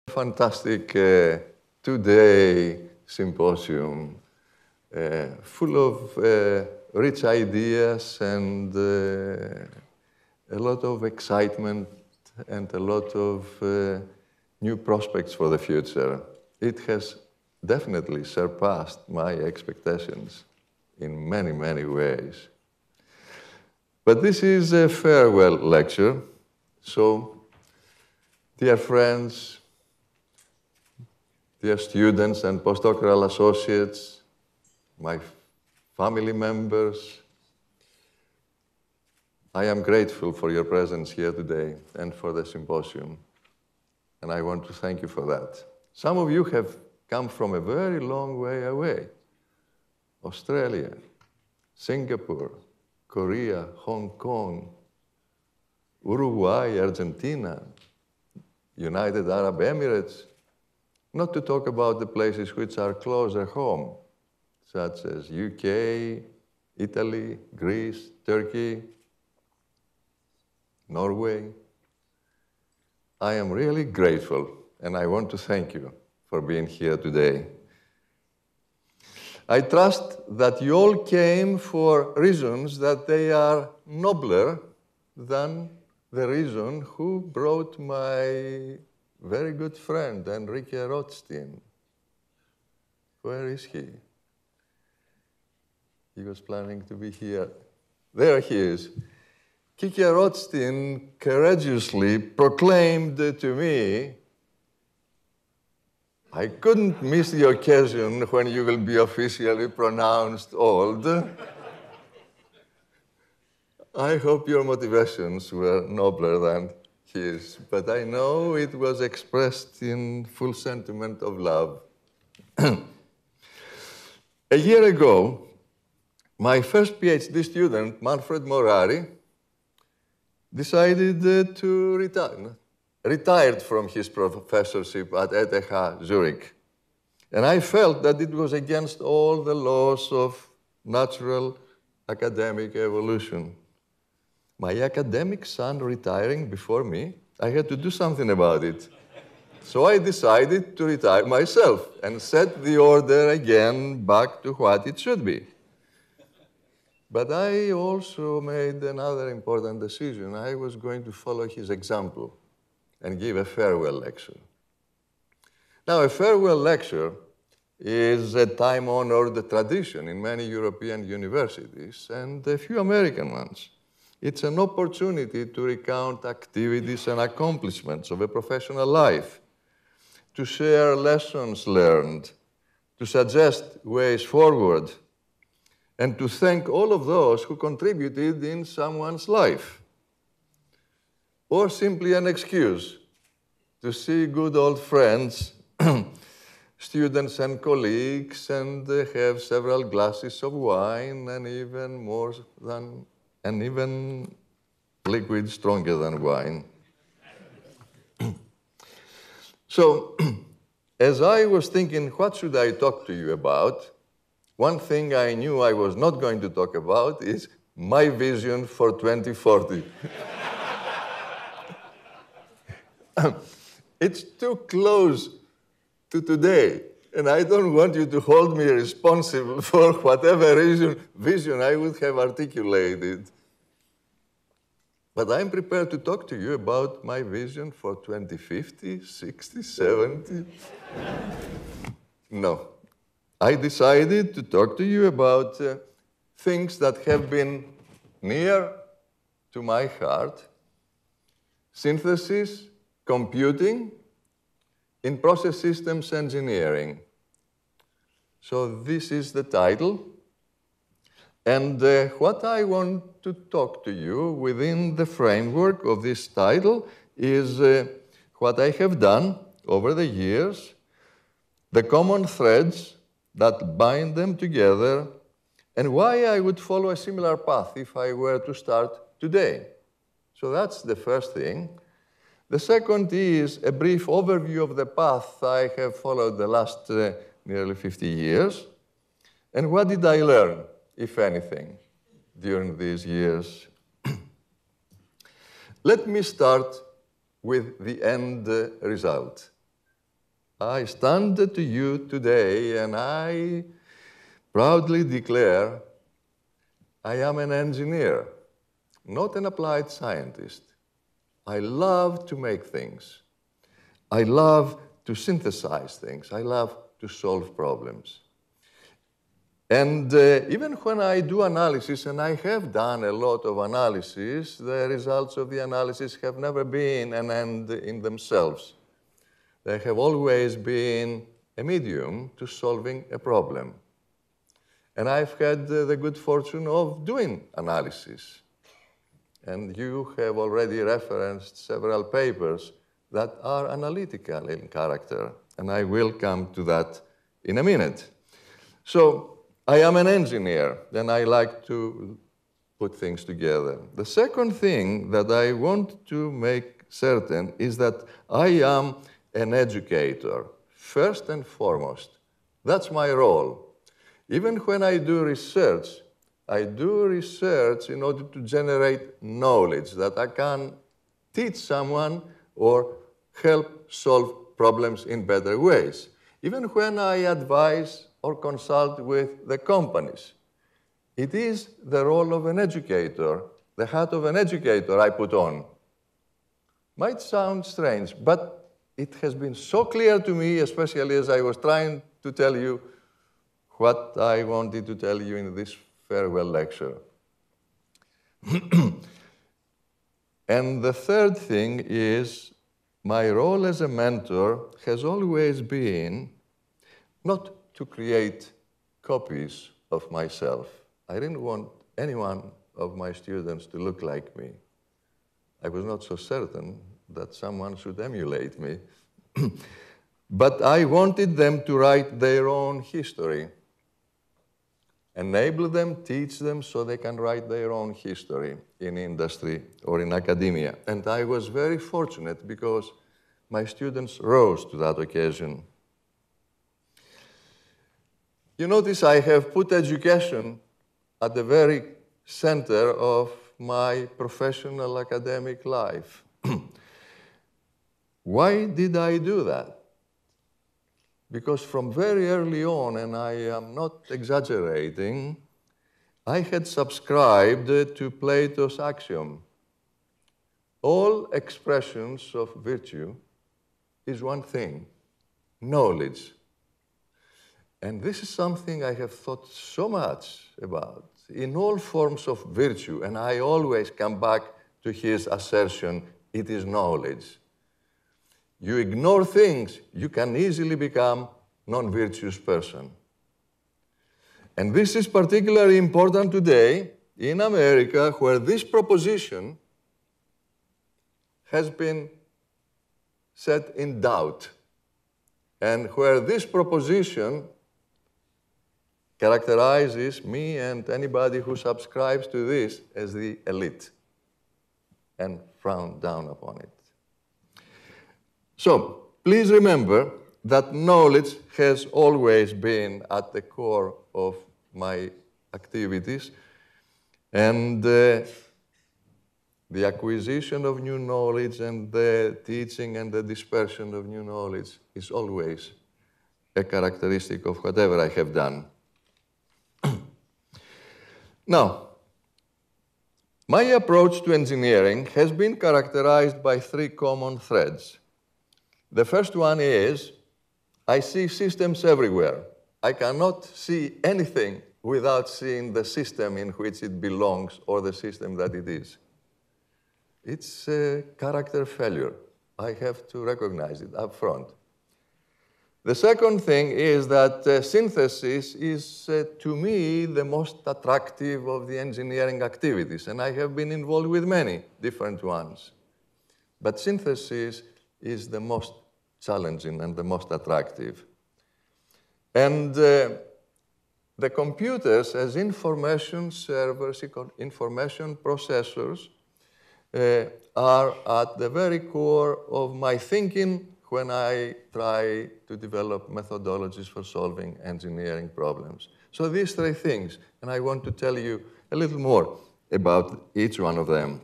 Fantastic two-day symposium full of rich ideas and a lot of excitement and a lot of new prospects for the future. It has definitely surpassed my expectations in many, many ways. But this is a farewell lecture, so dear friends, dear students and postdoctoral associates, my family members, I am grateful for your presence here today and for the symposium, and I want to thank you for that. Some of you have come from a very long way away. Australia, Singapore, Korea, Hong Kong, Uruguay, Argentina, United Arab Emirates, not to talk about the places which are closer home, such as UK, Italy, Greece, Turkey, Norway. I am really grateful, and I want to thank you for being here today. I trust that you all came for reasons that they are nobler than the reason who brought my very good friend, Enrique Rothstein. Where is he? He was planning to be here. There he is. Kiki Rothstein courageously proclaimed to me, I couldn't miss the occasion when you will be officially pronounced old. I hope your motivations were nobler than his, but I know it was expressed in full sentiment of love. A year ago, my first PhD student, Manfred Morari, decided to retire. Retired from his professorship at ETH Zurich. And I felt that it was against all the laws of natural academic evolution. My academic son retiring before me, I had to do something about it. So I decided to retire myself and set the order again back to what it should be. But I also made another important decision. I was going to follow his example and give a farewell lecture. Now, a farewell lecture is a time-honored tradition in many European universities and a few American ones. It's an opportunity to recount activities and accomplishments of a professional life, to share lessons learned, to suggest ways forward, and to thank all of those who contributed in someone's life. Or simply an excuse to see good old friends, students and colleagues, and have several glasses of wine and even liquid stronger than wine. So, as I was thinking, what should I talk to you about? One thing I knew I was not going to talk about is my vision for 2040. It's too close to today, and I don't want you to hold me responsible for whatever vision I would have articulated. But I'm prepared to talk to you about my vision for 2050, 60, 70. No. I decided to talk to you about things that have been near to my heart: synthesis, computing, in process systems engineering. So this is the title. And what I want to talk to you within the framework of this title is what I have done over the years, the common threads that bind them together, and why I would follow a similar path if I were to start today. So that's the first thing. The second is a brief overview of the path I have followed the last nearly 50 years, and what did I learn, if anything, during these years. Let me start with the end result. I stand to you today and I proudly declare I am an engineer, not an applied scientist. I love to make things. I love to synthesize things. I love to solve problems. And even when I do analysis, and I have done a lot of analysis, the results of the analysis have never been an end in themselves. They have always been a medium to solving a problem. And I've had the good fortune of doing analysis. And you have already referenced several papers that are analytical in character. And I will come to that in a minute. So I am an engineer, and I like to put things together. The second thing that I want to make certain is that I am an educator, first and foremost. That's my role. Even when I do research in order to generate knowledge that I can teach someone or help solve problems in better ways. Even when I advise or consult with the companies, it is the role of an educator, the hat of an educator I put on. Might sound strange, but it has been so clear to me, especially as I was trying to tell you what I wanted to tell you in this farewell lecture. And the third thing is, my role as a mentor has always been not to create copies of myself. I didn't want any one of my students to look like me. I was not so certain that someone should emulate me. But I wanted them to write their own history. Enable them, teach them so they can write their own history in industry or in academia. And I was very fortunate because my students rose to that occasion. You notice I have put education at the very center of my professional academic life. Why did I do that? Because from very early on, and I am not exaggerating, I had subscribed to Plato's axiom. All expressions of virtue is one thing, knowledge. And this is something I have thought so much about in all forms of virtue, and I always come back to his assertion, it is knowledge. You ignore things, you can easily become non-virtuous person. And this is particularly important today in America, where this proposition has been set in doubt, and where this proposition characterizes me and anybody who subscribes to this as the elite and frown down upon it. So, please remember that knowledge has always been at the core of my activities, and the acquisition of new knowledge and the teaching and the dispersion of new knowledge is always a characteristic of whatever I have done. Now, my approach to engineering has been characterized by three common threads. The first one is, I see systems everywhere. I cannot see anything without seeing the system in which it belongs or the system that it is. It's a character failure. I have to recognize it up front. The second thing is that synthesis is, to me, the most attractive of the engineering activities, and I have been involved with many different ones. But synthesis is the most challenging and the most attractive. And the computers as information servers, information processors, are at the very core of my thinking when I try to develop methodologies for solving engineering problems. So these three things, and I want to tell you a little more about each one of them.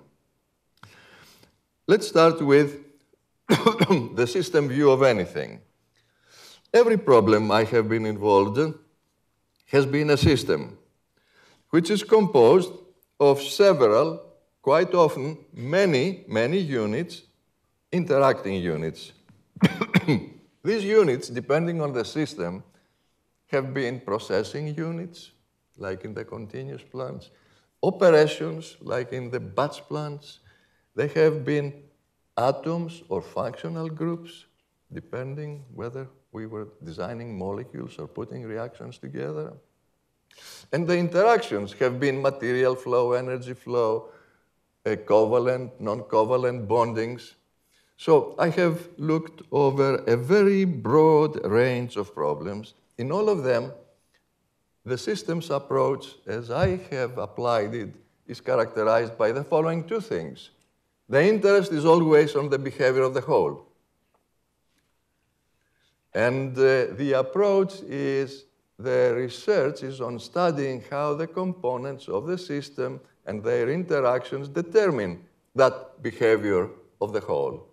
Let's start with the system view of anything. Every problem I have been involved in has been a system, which is composed of several, quite often many units, interacting units. These units, depending on the system, have been processing units, like in the continuous plants, operations, like in the batch plants. They have been atoms or functional groups, depending whether we were designing molecules or putting reactions together. And the interactions have been material flow, energy flow, covalent, non-covalent bondings. So I have looked over a very broad range of problems. In all of them, the systems approach, as I have applied it, is characterized by the following two things. The interest is always on the behavior of the whole. And the approach is, the research is on studying how the components of the system and their interactions determine that behavior of the whole.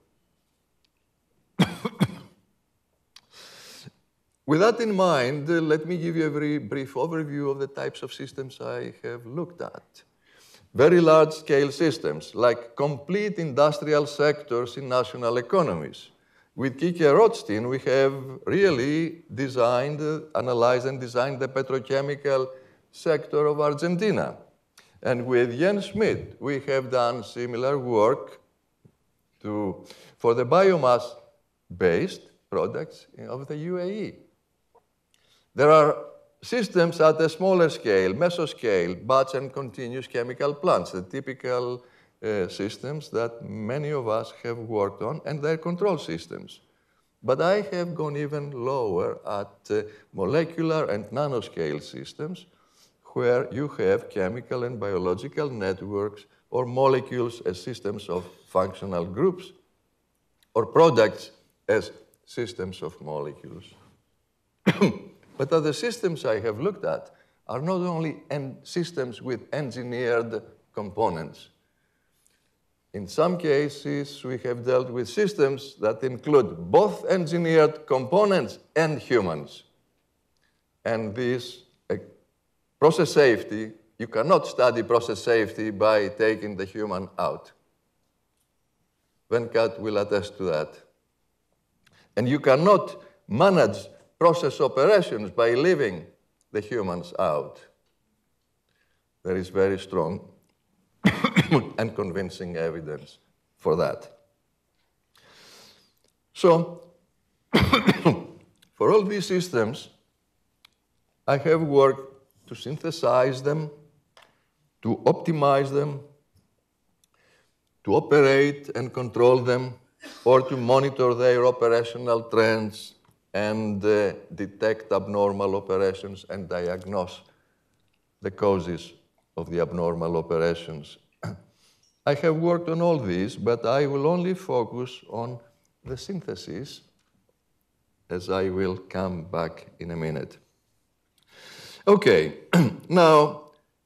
With that in mind, let me give you a very brief overview of the types of systems I have looked at. Very large-scale systems, like complete industrial sectors in national economies. With Kike Rothstein, we have really designed, analyzed and designed the petrochemical sector of Argentina. And with Jens Schmidt, we have done similar work for the biomass-based products of the UAE. There are systems at a smaller scale, mesoscale, batch and continuous chemical plants, the typical systems that many of us have worked on, and their control systems. But I have gone even lower at molecular and nanoscale systems, where you have chemical and biological networks, or molecules as systems of functional groups, or products as systems of molecules. But the systems I have looked at are not only systems with engineered components. In some cases, we have dealt with systems that include both engineered components and humans. And this process safety, you cannot study process safety by taking the human out. Venkat will attest to that. And you cannot manage process operations by leaving the humans out. There is very strong and convincing evidence for that. So, for all these systems, I have worked to synthesize them, to optimize them, to operate and control them, or to monitor their operational trends and detect abnormal operations and diagnose the causes of the abnormal operations. I have worked on all these, but I will only focus on the synthesis, as I will come back in a minute. Okay, now,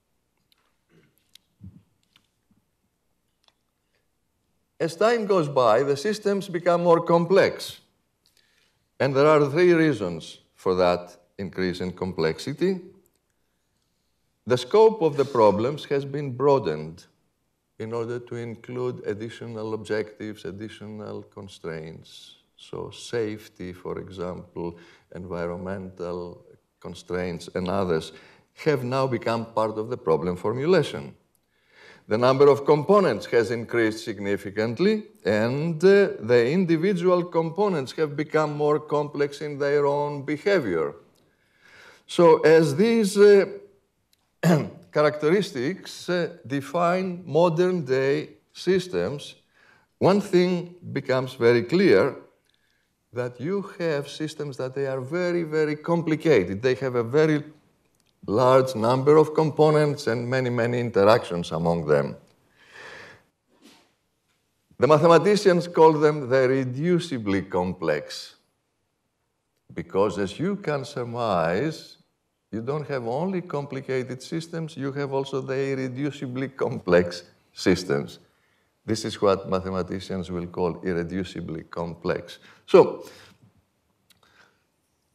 as time goes by, the systems become more complex. And there are three reasons for that increase in complexity. The scope of the problems has been broadened in order to include additional objectives, additional constraints. So safety, for example, environmental constraints, and others have now become part of the problem formulation. The number of components has increased significantly, and the individual components have become more complex in their own behavior. So as these characteristics define modern-day systems, one thing becomes very clear, that you have systems that they are very, very complicated. They have a very large number of components and many, many interactions among them. The mathematicians call them the reducibly complex, because as you can surmise, you don't have only complicated systems, you have also the irreducibly complex systems. This is what mathematicians will call irreducibly complex. So,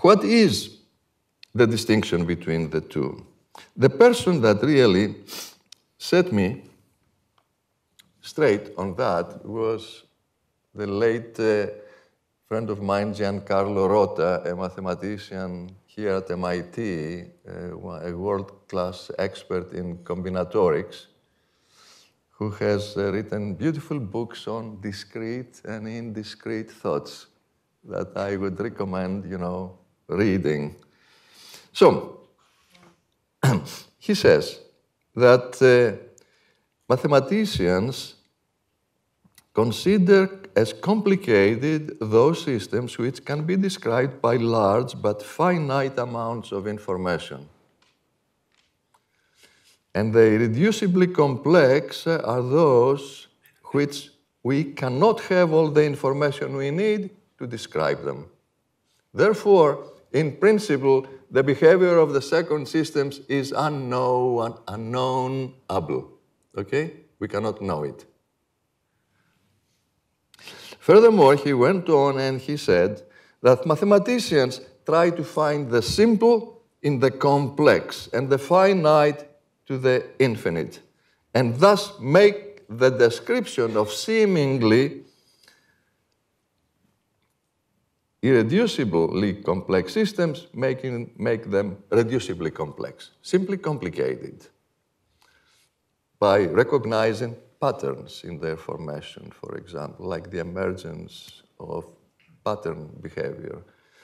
what is the distinction between the two? The person that really set me straight on that was the late friend of mine, Giancarlo Rota, a mathematician here at MIT, a world-class expert in combinatorics, who has written beautiful books on discrete and indiscrete thoughts that I would recommend, reading. So, he says that mathematicians consider as complicated those systems which can be described by large but finite amounts of information. And the irreducibly complex are those which we cannot have all the information we need to describe them. Therefore, in principle, the behavior of the second systems is unknownable. Okay? We cannot know it. Furthermore, he went on and he said that mathematicians try to find the simple in the complex and the finite to the infinite, and thus make the description of seemingly irreducibly complex systems, make them reducibly complex, simply complicated, by recognizing patterns in their formation, for example, like the emergence of pattern behavior.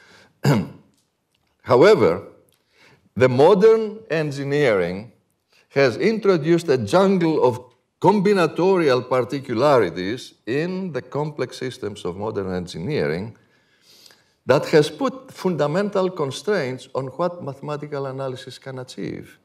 However, the modern engineering has introduced a jungle of combinatorial particularities in the complex systems of modern engineering that has put fundamental constraints on what mathematical analysis can achieve.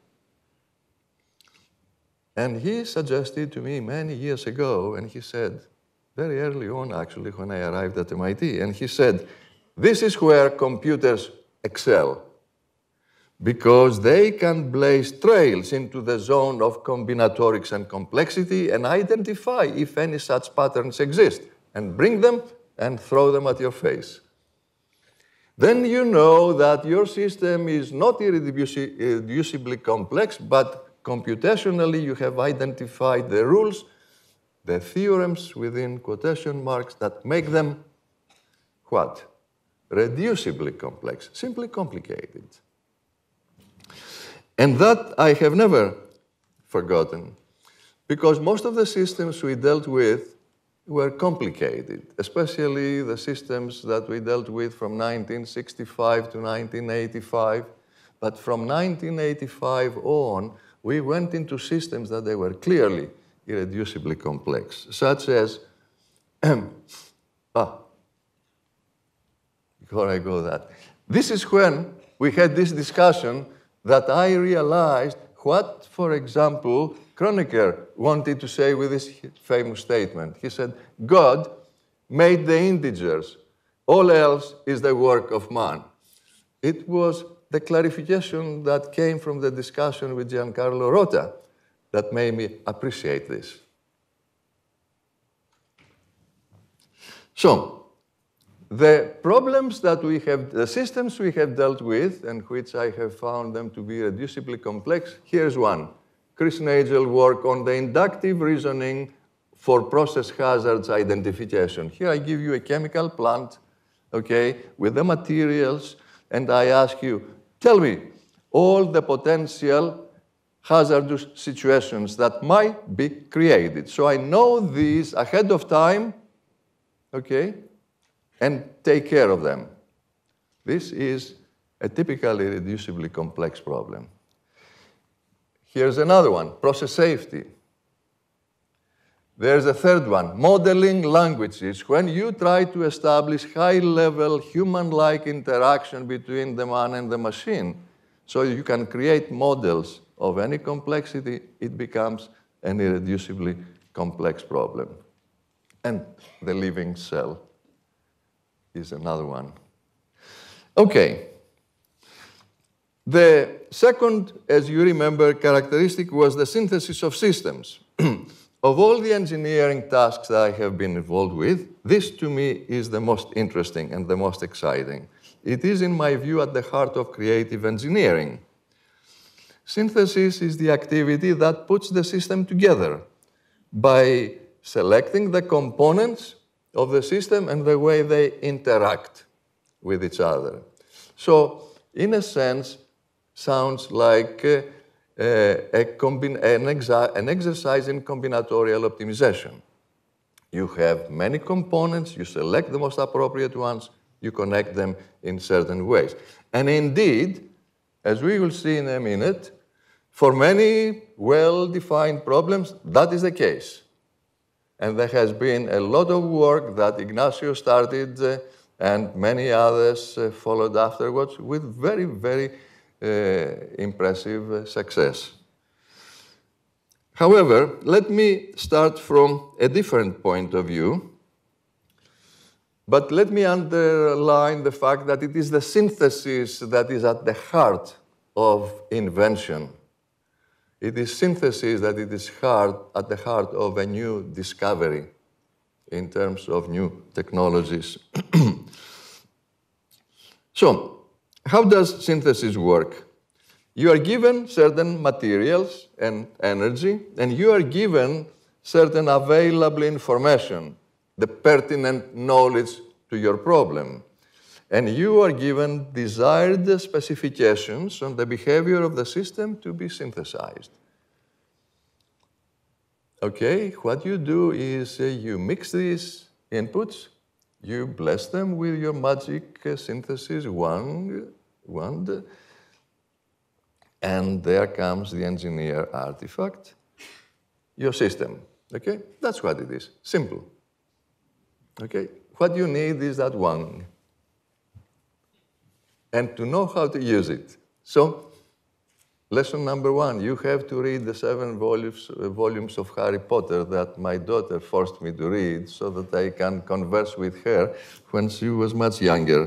And he suggested to me many years ago, and he said, very early on actually, when I arrived at MIT, and he said, this is where computers excel, because they can blaze trails into the zone of combinatorics and complexity and identify if any such patterns exist, and bring them and throw them at your face. Then you know that your system is not irreducibly complex, but computationally you have identified the rules, the theorems within quotation marks that make them what? Reducibly complex, simply complicated. And that I have never forgotten, because most of the systems we dealt with were complicated, especially the systems that we dealt with from 1965 to 1985. But from 1985 on, we went into systems that they were clearly irreducibly complex, such as, before I go that, this is when we had this discussion that I realized what, for example, Kronecker wanted to say with this famous statement. He said, God made the integers. All else is the work of man. It was the clarification that came from the discussion with Giancarlo Rota that made me appreciate this. So, the problems that we have, the systems we have dealt with, and which I have found them to be reducibly complex, here's one. Chris Nagel work on the inductive reasoning for process hazards identification. Here I give you a chemical plant, okay, with the materials, and I ask you, tell me all the potential hazardous situations that might be created. So I know these ahead of time, okay, and take care of them. This is a typically reducibly complex problem. Here's another one, process safety. There's a third one, modeling languages. When you try to establish high-level human-like interaction between the man and the machine, so you can create models of any complexity, it becomes an irreducibly complex problem. And the living cell is another one. Okay. The second, as you remember, characteristic was the synthesis of systems. of all the engineering tasks that I have been involved with, this to me is the most interesting and the most exciting. It is, in my view, at the heart of creative engineering. Synthesis is the activity that puts the system together by selecting the components of the system and the way they interact with each other. So, in a sense, sounds like an exercise in combinatorial optimization. You have many components, you select the most appropriate ones, you connect them in certain ways. And indeed, as we will see in a minute, for many well-defined problems, that is the case. And there has been a lot of work that Ignacio started and many others followed afterwards with very, very impressive success. However, let me start from a different point of view. But let me underline the fact that it is the synthesis that is at the heart of invention. It is synthesis that it is at the heart of a new discovery in terms of new technologies. So, how does synthesis work? You are given certain materials and energy, and you are given certain available information, the pertinent knowledge to your problem. And you are given desired specifications on the behavior of the system to be synthesized. Okay, what you do is you mix these inputs, you bless them with your magic synthesis wand, and there comes the engineer artifact, your system. Okay, that's what it is, simple. Okay, what you need is that wand, and to know how to use it. So, lesson number 1, you have to read the 7 volumes of Harry Potter that my daughter forced me to read so that I can converse with her when she was much younger.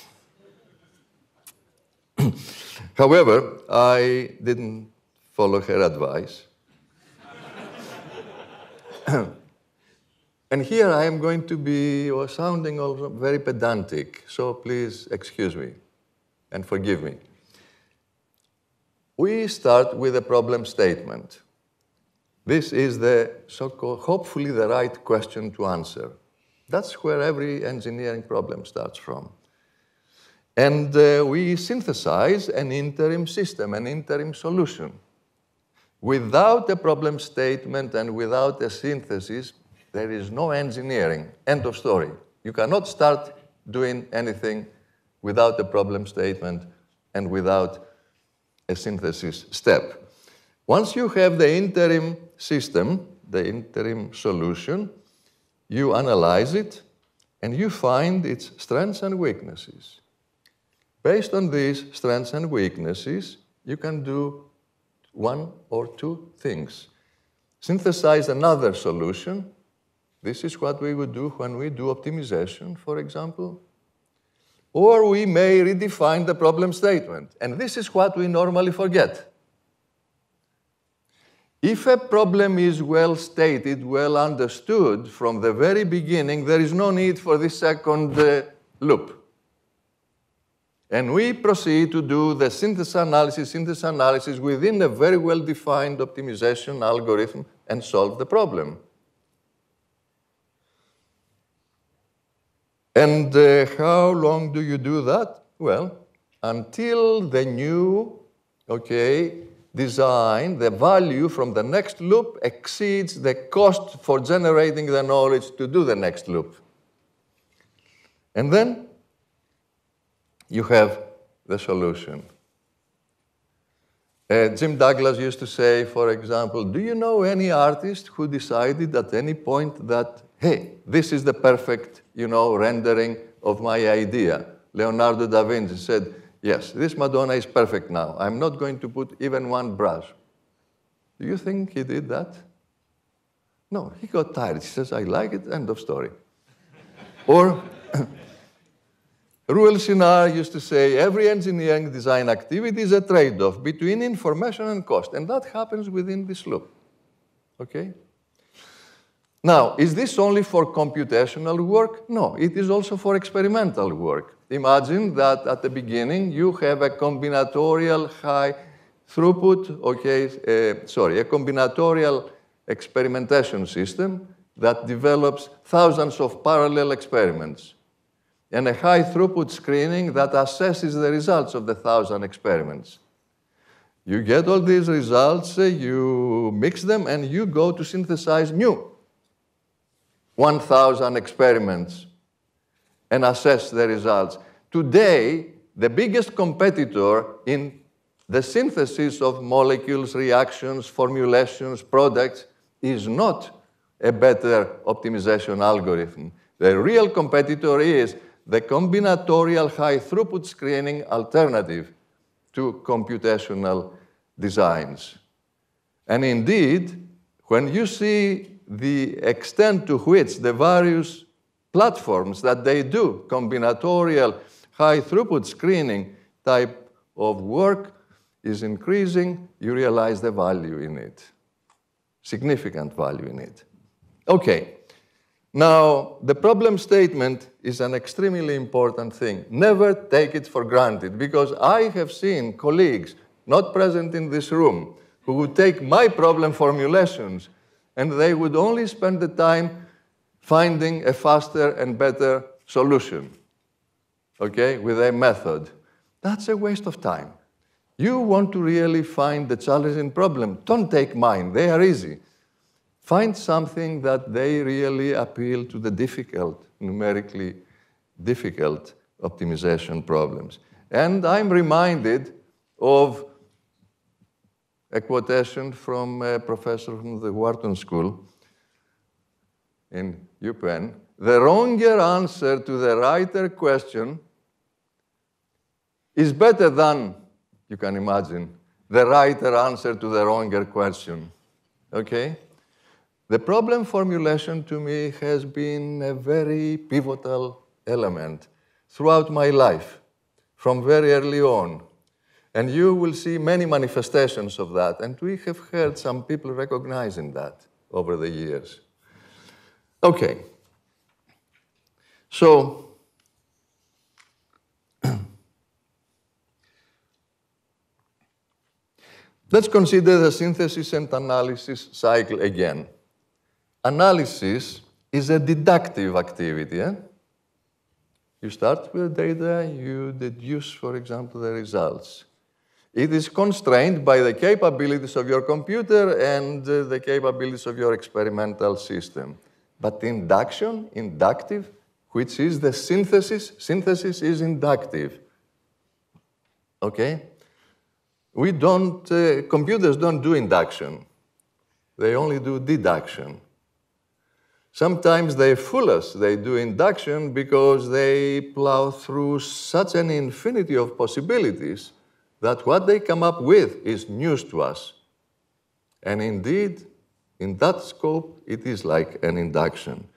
However, I didn't follow her advice. And here I am going to be sounding also very pedantic, so please excuse me and forgive me. We start with a problem statement. This is the so-called, hopefully the right question to answer. That's where every engineering problem starts from. And we synthesize an interim system, an interim solution. Without a problem statement and without a synthesis, there is no engineering. End of story. You cannot start doing anything without a problem statement and without a synthesis step. Once you have the interim system, the interim solution, you analyze it and you find its strengths and weaknesses. Based on these strengths and weaknesses, you can do 1 or 2 things. Synthesize another solution. This is what we would do when we do optimization, for example. Or we may redefine the problem statement. And this is what we normally forget. If a problem is well stated, well understood from the very beginning, there is no need for this second loop. And we proceed to do the synthesis analysis within a very well-defined optimization algorithm and solve the problem. And how long do you do that? Well, until the new, design, the value from the next loop exceeds the cost for generating the knowledge to do the next loop. And then you have the solution. Jim Douglas used to say, for example, do you know any artist who decided at any point that, hey, this is the perfect, rendering of my idea? Leonardo da Vinci said, yes, this Madonna is perfect now. I'm not going to put even one brush. Do you think he did that? No, he got tired. He says, I like it, end of story. Or Ruel Sinard used to say, every engineering design activity is a trade-off between information and cost. And that happens within this loop. Okay? Now, is this only for computational work? No, it is also for experimental work. Imagine that at the beginning you have a combinatorial high throughput, a combinatorial experimentation system that develops thousands of parallel experiments, and a high throughput screening that assesses the results of the 1,000 experiments. You get all these results, you mix them, and you go to synthesize new 1,000 experiments and assess the results. Today, the biggest competitor in the synthesis of molecules, reactions, formulations, products is not a better optimization algorithm. The real competitor is the combinatorial high-throughput screening alternative to computational designs. And indeed, when you see the extent to which the various platforms that they do, combinatorial high-throughput screening type of work, is increasing, you realize the value in it, significant value in it. Okay, now the problem statement is an extremely important thing. Never take it for granted, because I have seen colleagues not present in this room who would take my problem formulations and they would only spend the time finding a faster and better solution, okay, with a method. That's a waste of time. You want to really find the challenging problem. Don't take mine, they are easy. Find something that they really appeal to the difficult, numerically difficult optimization problems. And I'm reminded of a quotation from a professor from the Wharton School in UPenn. The wronger answer to the righter question is better than, you can imagine, the righter answer to the wronger question. Okay? The problem formulation to me has been a very pivotal element throughout my life, from very early on. And you will see many manifestations of that. And we have heard some people recognizing that over the years. Okay. So, let's consider the synthesis and analysis cycle again. Analysis is a deductive activity. You start with data, you deduce, for example, the results. It is constrained by the capabilities of your computer and the capabilities of your experimental system. But induction, inductive, which is the synthesis is inductive. Okay? Computers don't do induction. They only do deduction. Sometimes they fool us. They do induction because they plow through such an infinity of possibilities that what they come up with is news to us. And indeed, in that scope, it is like an induction.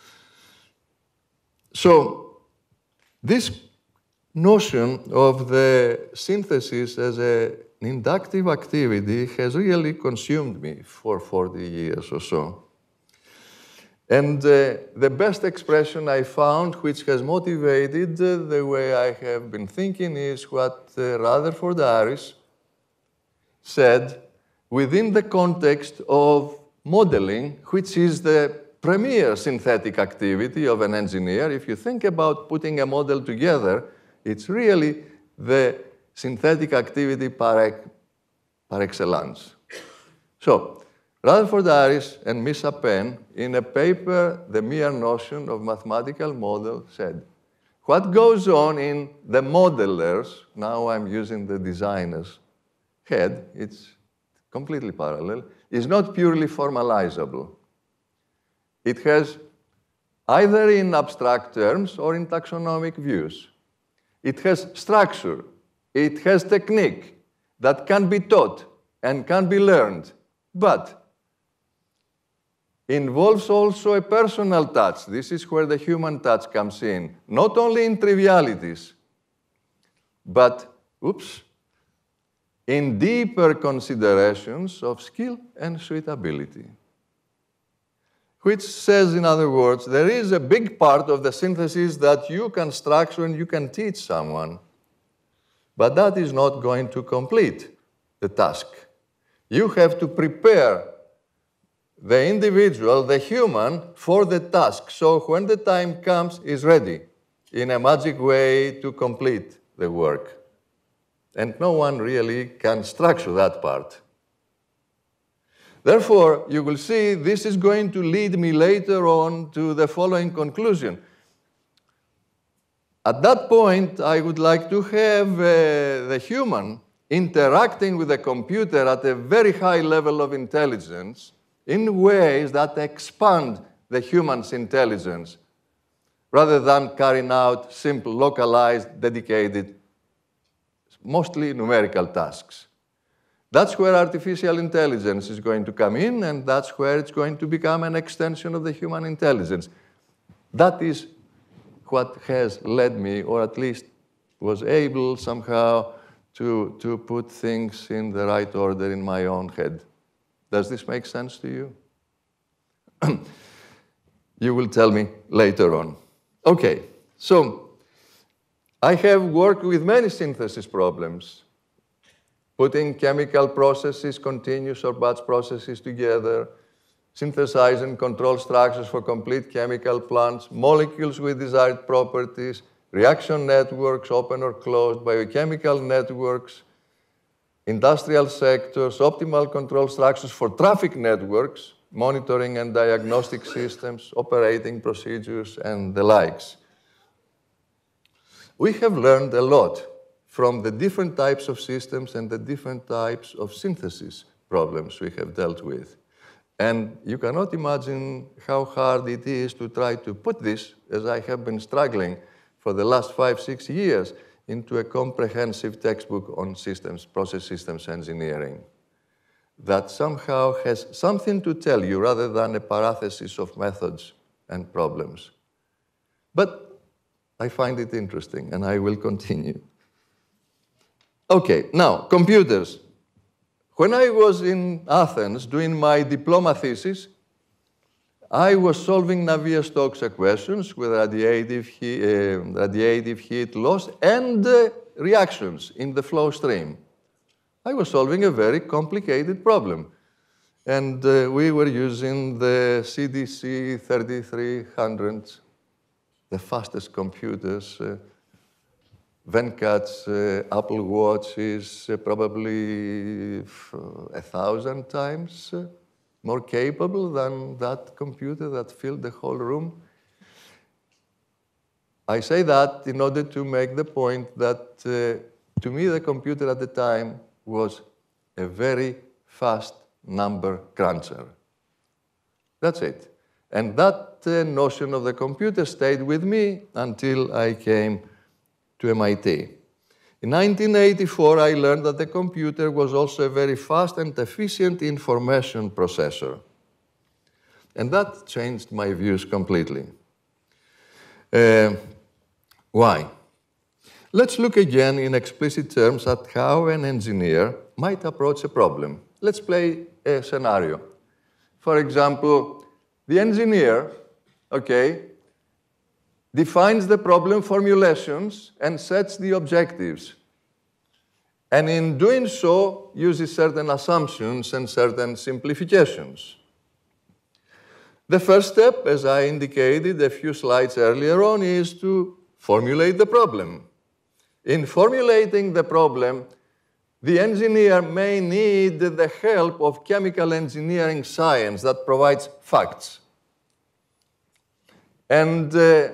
So, this notion of the synthesis as an inductive activity has really consumed me for 40 years or so. And the best expression I found, which has motivated the way I have been thinking, is what Rutherford Harris said within the context of modeling, which is the premier synthetic activity of an engineer. If you think about putting a model together, it's really the synthetic activity par excellence. So, Rutherford Harris and Misa Penn, in a paper, The Mere Notion of Mathematical Model, said, what goes on in the modeler's, now I'm using the designer's head, it's completely parallel, is not purely formalizable. It has either in abstract terms or in taxonomic views. It has structure, it has technique that can be taught and can be learned, but involves also a personal touch. This is where the human touch comes in, not only in trivialities, but, in deeper considerations of skill and suitability. which says, in other words, there is a big part of the synthesis that you can structure and you can teach someone, but that is not going to complete the task. You have to prepare the individual, the human, for the task. So when the time comes, he's ready in a magic way to complete the work. And no one really can structure that part. Therefore, you will see this is going to lead me later on to the following conclusion. At that point, I would like to have the human interacting with the computer at a very high level of intelligence in ways that expand the human's intelligence, rather than carrying out simple, localized, dedicated, mostly numerical tasks. That's where artificial intelligence is going to come in, and that's where it's going to become an extension of the human intelligence. That is what has led me, or at least was able somehow to put things in the right order in my own head. Does this make sense to you? You will tell me later on. Okay, so I have worked with many synthesis problems, putting chemical processes, continuous or batch processes together, synthesizing control structures for complete chemical plants, molecules with desired properties, reaction networks, open or closed, biochemical networks, industrial sectors, optimal control structures for traffic networks, monitoring and diagnostic systems, operating procedures, and the likes. We have learned a lot from the different types of systems and the different types of synthesis problems we have dealt with. And you cannot imagine how hard it is to try to put this, as I have been struggling for the last 5-6 years, into a comprehensive textbook on systems, process systems engineering, that somehow has something to tell you rather than a parenthesis of methods and problems. But I find it interesting, and I will continue. Okay, now, computers. When I was in Athens doing my diploma thesis, I was solving Navier-Stokes equations with radiative heat loss and reactions in the flow stream. I was solving a very complicated problem. And we were using the CDC 3300, the fastest computers, Venkat's Apple Watch is probably 1,000 times more capable than that computer that filled the whole room. I say that in order to make the point that, to me, the computer at the time was a very fast number cruncher. That's it. And that notion of the computer stayed with me until I came to MIT. In 1984, I learned that the computer was also a very fast and efficient information processor. And that changed my views completely. Why? Let's look again in explicit terms at how an engineer might approach a problem. Let's play a scenario. For example, the engineer, defines the problem formulations and sets the objectives. And in doing so, uses certain assumptions and certain simplifications. The first step, as I indicated a few slides earlier on, is to formulate the problem. In formulating the problem, the engineer may need the help of chemical engineering science that provides facts. And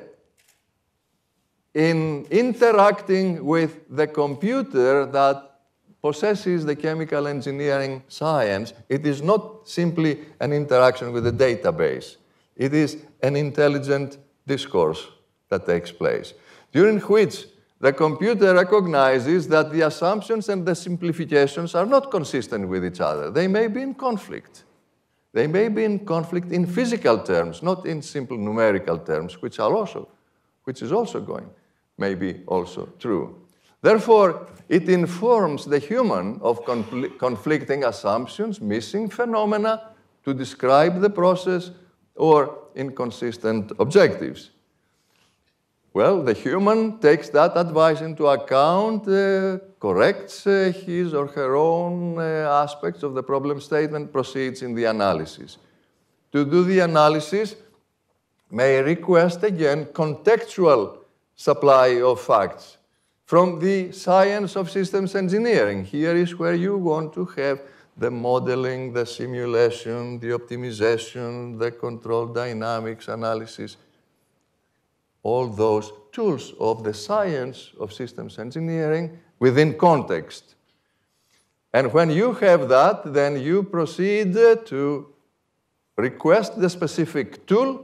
in interacting with the computer that possesses the chemical engineering science, it is not simply an interaction with a database. It is an intelligent discourse that takes place, during which the computer recognizes that the assumptions and the simplifications are not consistent with each other. They may be in conflict. They may be in conflict in physical terms, not in simple numerical terms, which is also going, maybe also true. Therefore, it informs the human of conflicting assumptions, missing phenomena, to describe the process, or inconsistent objectives. Well, the human takes that advice into account, corrects his or her own aspects of the problem statement, proceeds in the analysis. To do the analysis, may request again contextual supply of facts from the science of systems engineering. Here is where you want to have the modeling, the simulation, the optimization, the control dynamics analysis, all those tools of the science of systems engineering within context. And when you have that, then you proceed to request the specific tool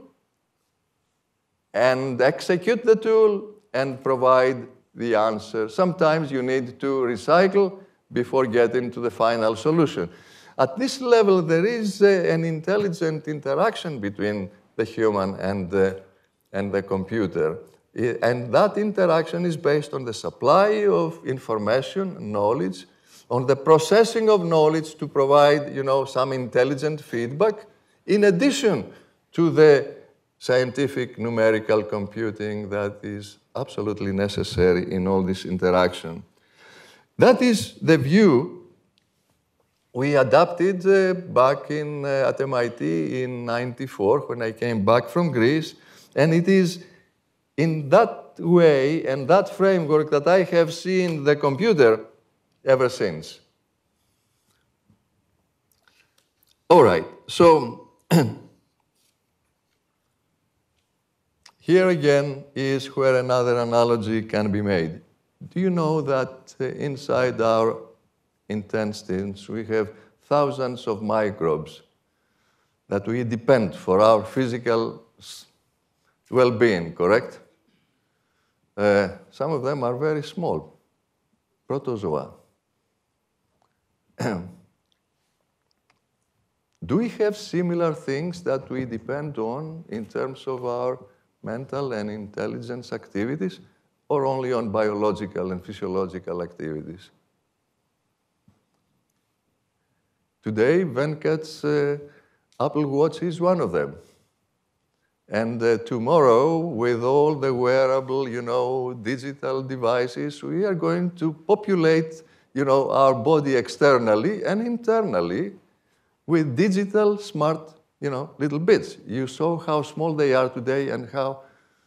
and execute the tool and provide the answer. Sometimes you need to recycle before getting to the final solution. At this level, there is an intelligent interaction between the human and the computer. And that interaction is based on the supply of information, knowledge, on the processing of knowledge to provide, some intelligent feedback, in addition to the scientific numerical computing that is absolutely necessary in all this interaction. That is the view we adapted back at MIT in '94 when I came back from Greece. And it is in that way and that framework that I have seen the computer ever since. All right, so here again is where another analogy can be made. Do you know that inside our intestines we have thousands of microbes that we depend for our physical well-being, correct? Some of them are very small, protozoa. Do we have similar things that we depend on in terms of our mental and intelligence activities, or only on biological and physiological activities? Today, Venkat's Apple Watch is one of them. And tomorrow, with all the wearable, digital devices, we are going to populate, our body externally and internally with digital, smart, little bits. You saw how small they are today and how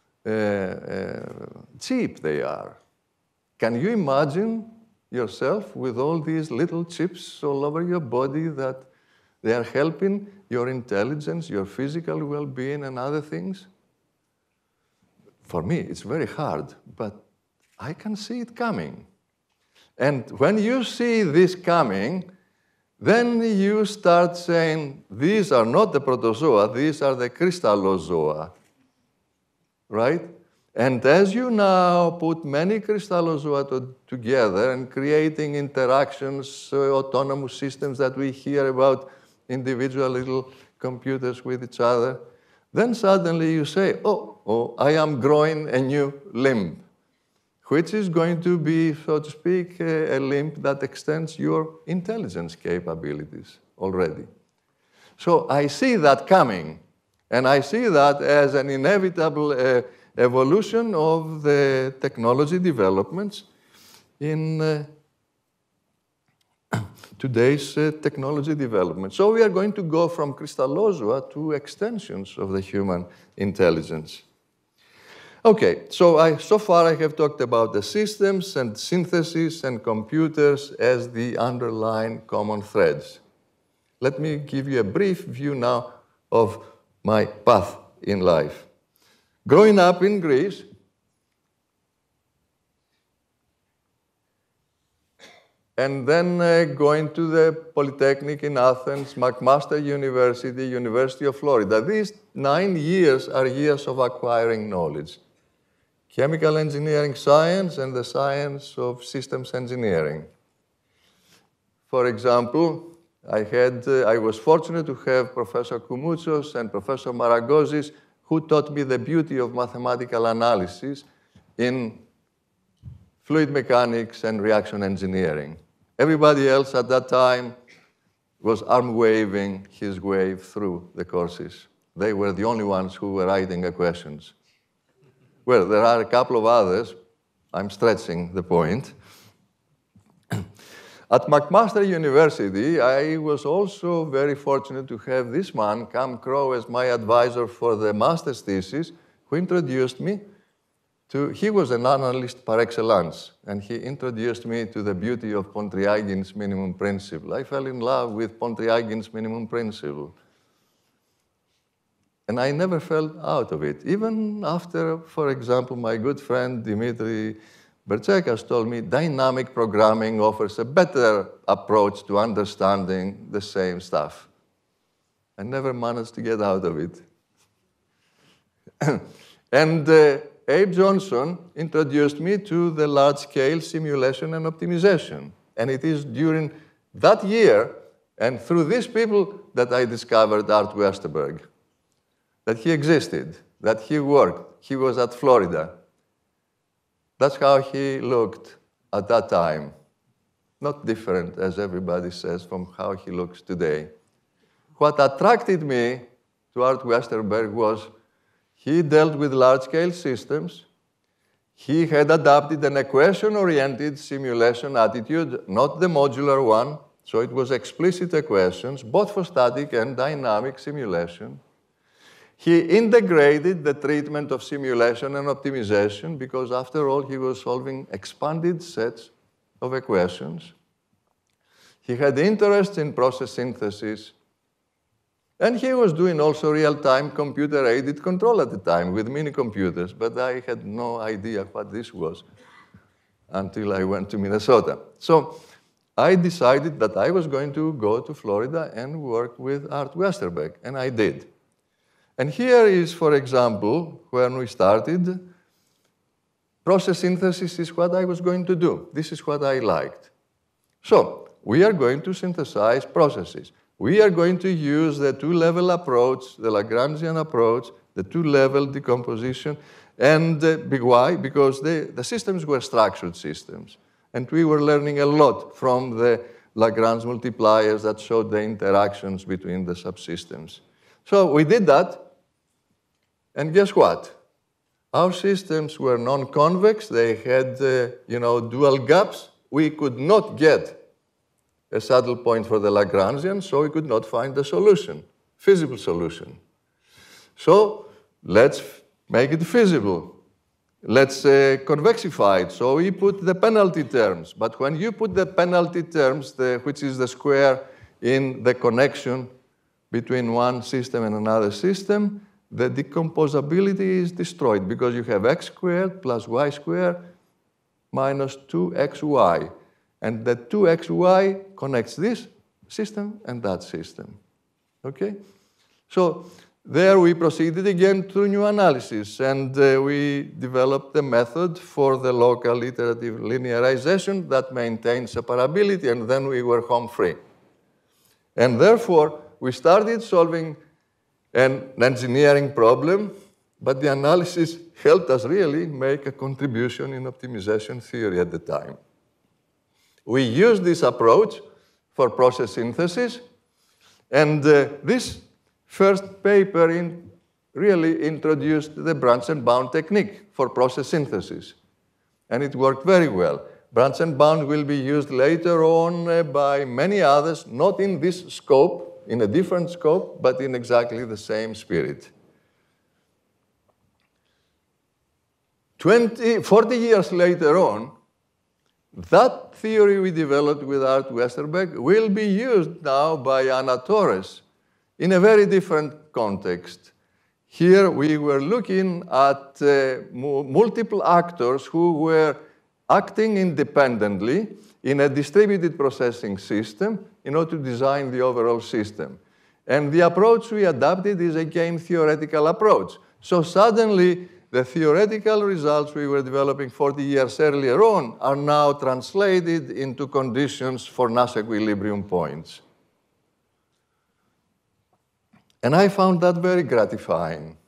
cheap they are. Can you imagine yourself with all these little chips all over your body that they are helping your intelligence, your physical well-being, and other things? For me, it's very hard, but I can see it coming. And when you see this coming, then you start saying, these are not the protozoa, these are the crystallozoa, right? And as you now put many crystallozoa together and creating interactions, autonomous systems that we hear about, individual little computers with each other, then suddenly you say, oh, I am growing a new limb, which is going to be, so to speak, a limb that extends your intelligence capabilities already. So I see that coming, and I see that as an inevitable evolution of the technology developments in today's technology development. So we are going to go from crystallozoa to extensions of the human intelligence. Okay, so far I have talked about the systems and synthesis and computers as the underlying common threads. Let me give you a brief view now of my path in life. Growing up in Greece, and then going to the Polytechnic in Athens, McMaster University, University of Florida. These 9 years are years of acquiring knowledge. Chemical engineering science and the science of systems engineering. For example, I was fortunate to have Professor Koumoutsos and Professor Maragozis who taught me the beauty of mathematical analysis in fluid mechanics and reaction engineering. Everybody else at that time was arm-waving his way through the courses they were the only ones who were writing the questions. Well, there are a couple of others. I'm stretching the point. At McMaster University, I was also very fortunate to have this man, Cam Crow, as my advisor for the master's thesis, who introduced me to, he was an analyst par excellence, and he introduced me to the beauty of Pontryagin's minimum principle. I fell in love with Pontryagin's minimum principle. And I never fell out of it. Even after, for example, my good friend Dimitri Bertsekas told me dynamic programming offers a better approach to understanding the same stuff. I never managed to get out of it. And Abe Johnson introduced me to the large-scale simulation and optimization. And it is during that year and through these people that I discovered Art Westerberg, that he existed, that he worked. He was at Florida. That's how he looked at that time. Not different, as everybody says, from how he looks today. What attracted me to Art Westerberg was he dealt with large-scale systems. He had adopted an equation-oriented simulation attitude, not the modular one. So it was explicit equations, both for static and dynamic simulation. He integrated the treatment of simulation and optimization because, after all, he was solving expanded sets of equations. He had interest in process synthesis. And he was doing also real-time computer-aided control at the time with mini-computers, but I had no idea what this was until I went to Minnesota. So I decided that I was going to go to Florida and work with Art Westerberg, and I did. And here is, for example, when we started, process synthesis is what I was going to do. This is what I liked. So we are going to synthesize processes. We are going to use the two-level approach, the Lagrangian approach, the two-level decomposition. And why? Because the systems were structured systems. And we were learning a lot from the Lagrange multipliers that showed the interactions between the subsystems. So we did that. And guess what? Our systems were non-convex. They had, dual gaps. We could not get a saddle point for the Lagrangian, so we could not find a solution, feasible solution. So let's make it feasible. Let's convexify it. So we put the penalty terms. But when you put the penalty terms, which is the square in the connection between one system and another system, the decomposability is destroyed because you have x squared plus y squared minus 2xy. And the 2xy connects this system and that system. Okay? So there we proceeded again to new analysis, and we developed the method for the local iterative linearization that maintains separability, and then we were home free. And therefore, we started solving an engineering problem, but the analysis helped us really make a contribution in optimization theory at the time. We used this approach for process synthesis, and this first paper really introduced the branch and bound technique for process synthesis, and it worked very well. Branch and bound will be used later on by many others, not in this scope, in a different scope, but in exactly the same spirit. 40 years later on, that theory we developed with Art Westerberg will be used now by Anna Torres in a very different context. Here we were looking at multiple actors who were acting independently in a distributed processing system in order to design the overall system. And the approach we adopted is a game-theoretical approach. So suddenly, the theoretical results we were developing 40 years earlier on are now translated into conditions for Nash equilibrium points. And I found that very gratifying.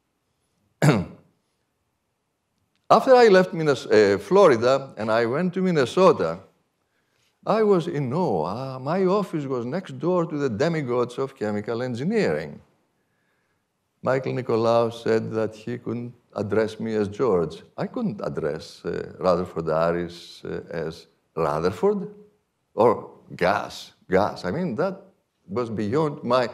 After I left Florida and I went to Minnesota, I was in awe. My office was next door to the demigods of chemical engineering. Michael Nicolaou said that he couldn't address me as George. I couldn't address Rutherford Harris as Rutherford or Gas. I mean, that was beyond my...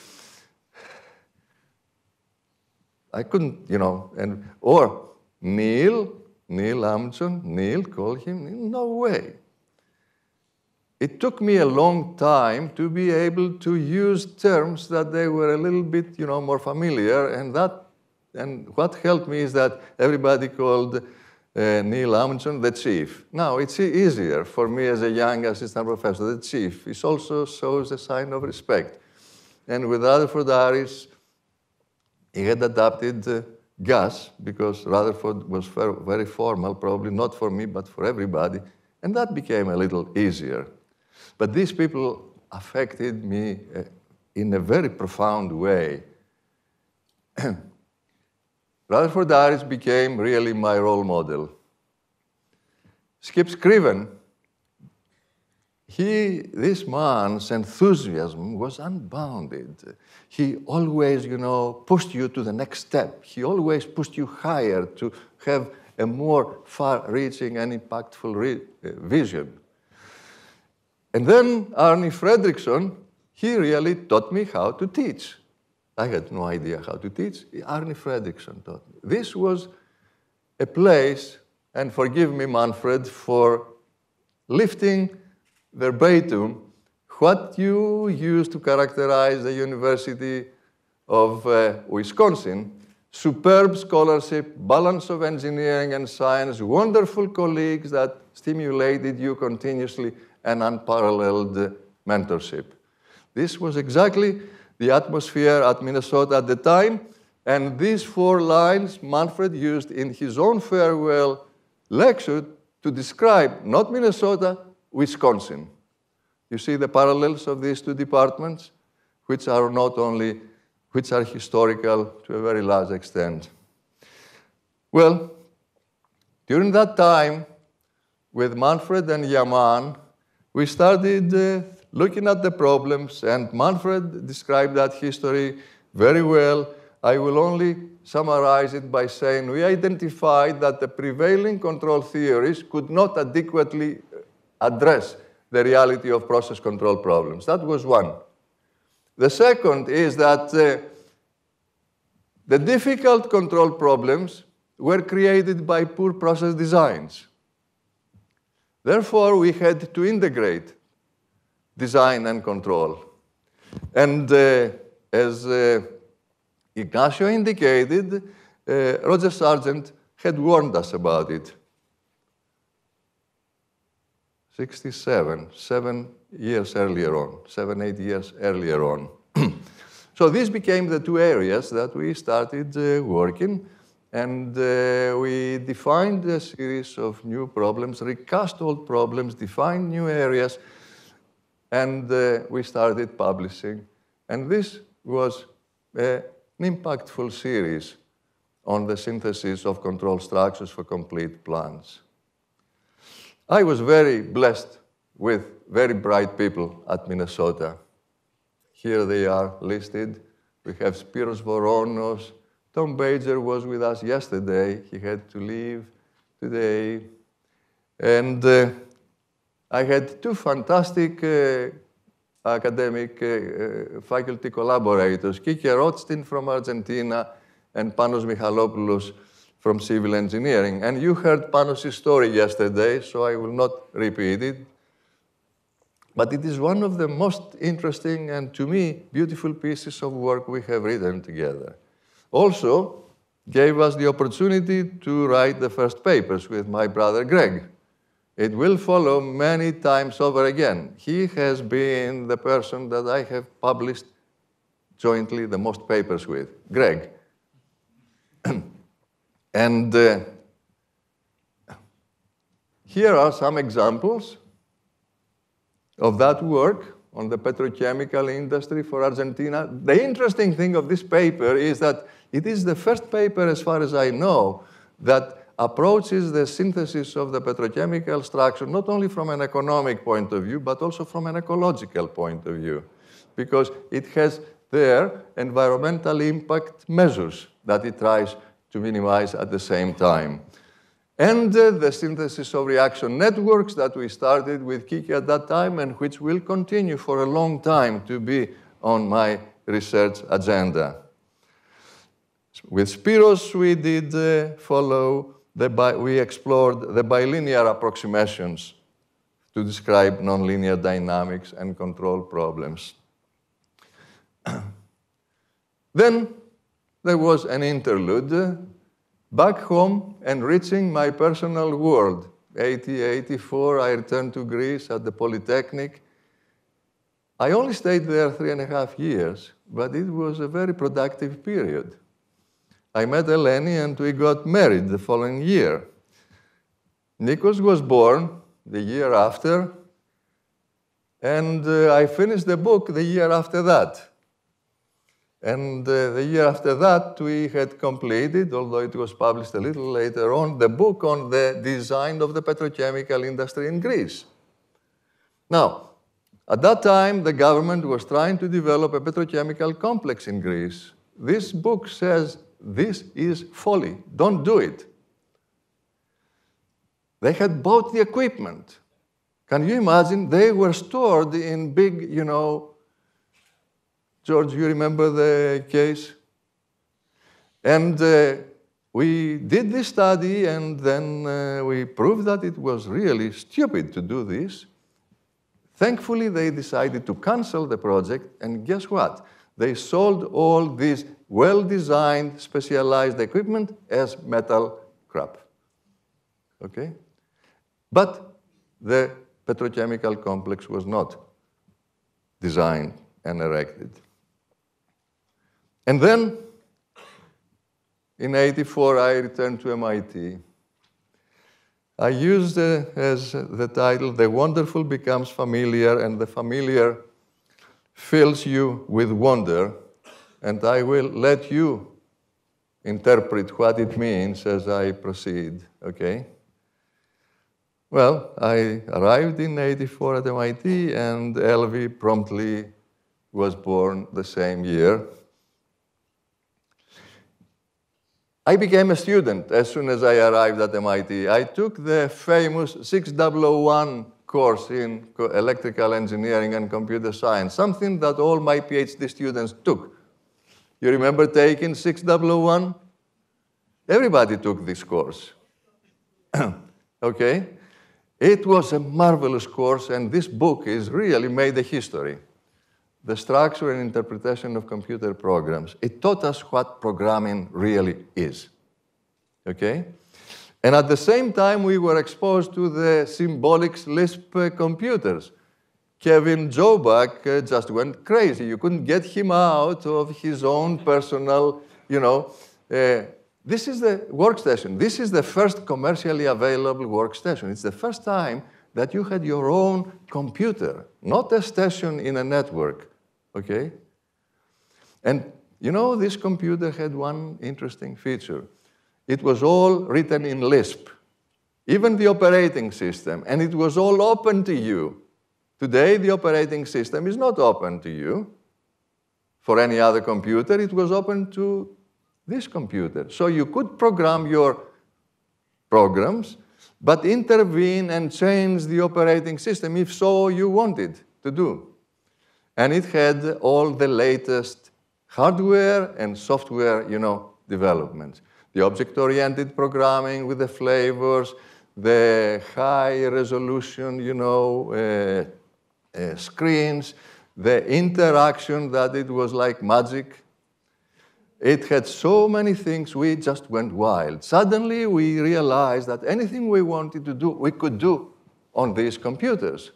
I couldn't, or Neil Amundsen, Neil, call him, no way. It took me a long time to be able to use terms that they were a little bit, more familiar, and what helped me is that everybody called Neil Amundsen the chief. Now, it's easier for me as a young assistant professor, the chief. It also shows a sign of respect. And with Rutherford Harris, he had adopted Gus, because Rutherford was very formal, probably not for me, but for everybody, and that became a little easier. But these people affected me in a very profound way. Rutherford Harris became really my role model. Skip Scriven, this man's enthusiasm was unbounded. He always, pushed you to the next step. He always pushed you higher to have a more far-reaching and impactful vision. And then Arne Fredriksson, he really taught me how to teach. I had no idea how to teach. Arne Fredriksson taught me. This was a place, and forgive me, Manfred, for lifting verbatim what you used to characterize the University of Wisconsin: superb scholarship, balance of engineering and science, wonderful colleagues that stimulated you continuously, and unparalleled mentorship. This was exactly the atmosphere at Minnesota at the time, and these 4 lines Manfred used in his own farewell lecture to describe not Minnesota, Wisconsin. You see the parallels of these 2 departments, which are historical to a very large extent. Well, during that time, with Manfred and Yaman, we started looking at the problems, and Manfred described that history very well. I will only summarize it by saying we identified that the prevailing control theories could not adequately address the reality of process control problems. That was one. The second is that the difficult control problems were created by poor process designs. Therefore, we had to integrate design and control. And as Ignacio indicated, Roger Sargent had warned us about it. 7 years earlier on, 7, 8 years earlier on. So these became the 2 areas that we started working, and we defined a series of new problems, recast old problems, defined new areas, and we started publishing. And this was an impactful series on the synthesis of control structures for complete plans. I was very blessed with very bright people at Minnesota. Here they are listed. We have Spiros Voronos. Tom Bajer was with us yesterday. He had to leave today. And I had 2 fantastic academic faculty collaborators, Kike Rothstein from Argentina and Panos Michalopoulos from civil engineering. And you heard Panos' story yesterday, so I will not repeat it. But it is one of the most interesting and, to me, beautiful pieces of work we have written together. Also, gave us the opportunity to write the first papers with my brother Greg. It will follow many times over again. He has been the person that I have published jointly the most papers with, Greg. And here are some examples of that work on the petrochemical industry for Argentina. The interesting thing of this paper is that it is the first paper, as far as I know, that approaches the synthesis of the petrochemical structure not only from an economic point of view, but also from an ecological point of view, because it has their environmental impact measures that it tries to minimize at the same time. And the synthesis of reaction networks that we started with Kiki at that time and which will continue for a long time to be on my research agenda. With Spiros, we did we explored the bilinear approximations to describe nonlinear dynamics and control problems. Then there was an interlude. Back home, enriching my personal world. 1984, I returned to Greece at the Polytechnic. I only stayed there 3.5 years, but it was a very productive period. I met Eleni and we got married the following year. Nikos was born the year after, and I finished the book the year after that. And the year after that, we had completed, although it was published a little later on, the book on the design of the petrochemical industry in Greece. Now, at that time, the government was trying to develop a petrochemical complex in Greece. This book says, this is folly. Don't do it. They had bought the equipment. Can you imagine? They were stored in big, George, you remember the case? And we did this study, and then we proved that it was really stupid to do this. Thankfully, they decided to cancel the project, and guess what? They sold all this well-designed, specialized equipment as metal crap. Okay? But the petrochemical complex was not designed and erected. And then, in 1984, I returned to MIT. I used as the title, "The Wonderful Becomes Familiar, and the Familiar Fills You with Wonder," and I will let you interpret what it means as I proceed, okay? Well, I arrived in 1984 at MIT, and Elvi promptly was born the same year. I became a student as soon as I arrived at MIT. I took the famous 6001 course in electrical engineering and computer science, something that all my PhD students took. You remember taking 6001? Everybody took this course. Okay? It was a marvelous course, and this book is really made a history. The structure and interpretation of computer programs. It taught us what programming really is, okay? And at the same time, we were exposed to the symbolics Lisp computers. Kevin Jobak just went crazy. You couldn't get him out of his own personal, this is the workstation. This is the first commercially available workstation. It's the first time that you had your own computer, not a station in a network, okay? And this computer had one interesting feature. It was all written in Lisp, even the operating system, and it was all open to you. Today, the operating system is not open to you. For any other computer, it was open to this computer. So you could program your programs, but intervene and change the operating system if so you wanted to do. And it had all the latest hardware and software, developments. The object-oriented programming with the flavors, the high-resolution, screens, the interaction that it was like magic. It had so many things, we just went wild. Suddenly, we realized that anything we wanted to do, we could do on these computers.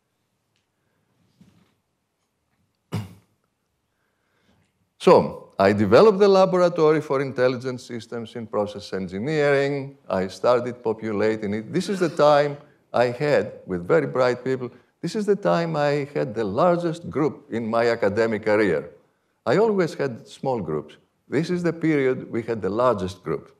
So, I developed the laboratory for intelligent systems in process engineering. I started populating it. This is the time I had, with very bright people, this is the time I had the largest group in my academic career. I always had small groups. This is the period we had the largest group.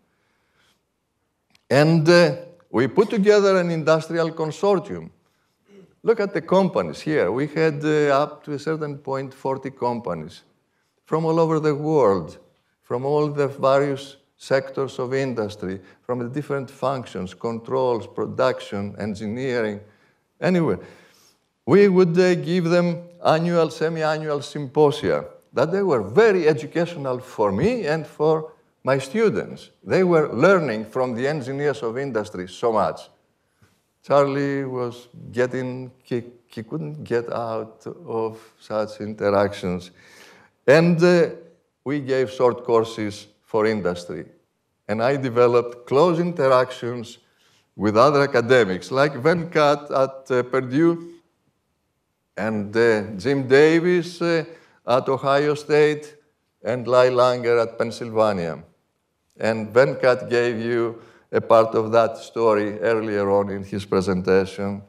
And we put together an industrial consortium. Look at the companies here. We had, up to a certain point, 40 companies. from all over the world, from all the various sectors of industry, from the different functions, controls, production, engineering, anywhere. We would give them annual, semi-annual symposia that they were very educational for me and for my students. They were learning from the engineers of industry so much. Charlie was he couldn't get out of such interactions. And we gave short courses for industry. And I developed close interactions with other academics, like Venkat at Purdue, and Jim Davis at Ohio State, and Lai Langer at Pennsylvania. And Venkat gave you a part of that story earlier on in his presentation.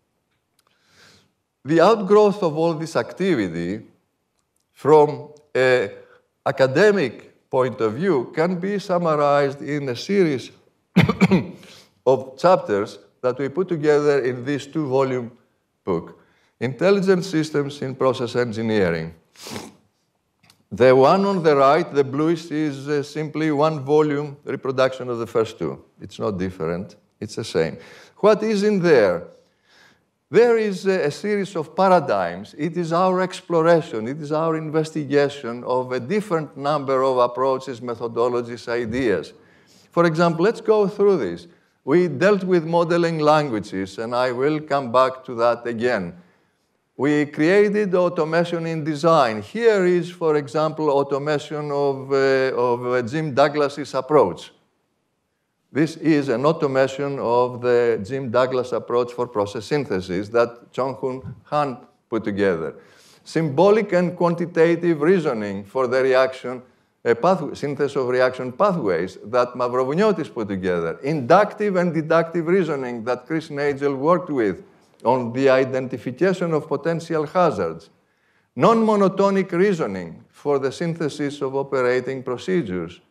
The outgrowth of all this activity from an academic point of view can be summarized in a series of chapters that we put together in this 2-volume book, Intelligent Systems in Process Engineering. The one on the right, the bluish, is simply 1-volume reproduction of the first two. It's not different. It's the same. What is in there? There is a series of paradigms. It is our exploration. It is our investigation of a different number of approaches, methodologies, ideas. For example, let's go through this. We dealt with modeling languages, and I will come back to that again. We created automation in design. Here is, for example, automation of Jim Douglas's approach. This is an automation of the Jim Douglas approach for process synthesis that Chong-Hoon Han put together. Symbolic and quantitative reasoning for the reaction, synthesis of reaction pathways that Mavrovouniotis put together. Inductive and deductive reasoning that Chris Nagel worked with on the identification of potential hazards. Non-monotonic reasoning for the synthesis of operating procedures.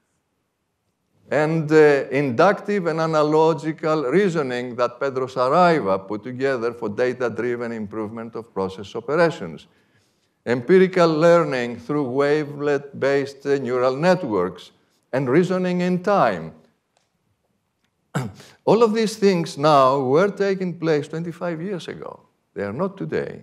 And inductive and analogical reasoning that Pedro Saraiva put together for data-driven improvement of process operations. Empirical learning through wavelet-based neural networks, and reasoning in time. All of these things now were taking place 25 years ago. They are not today.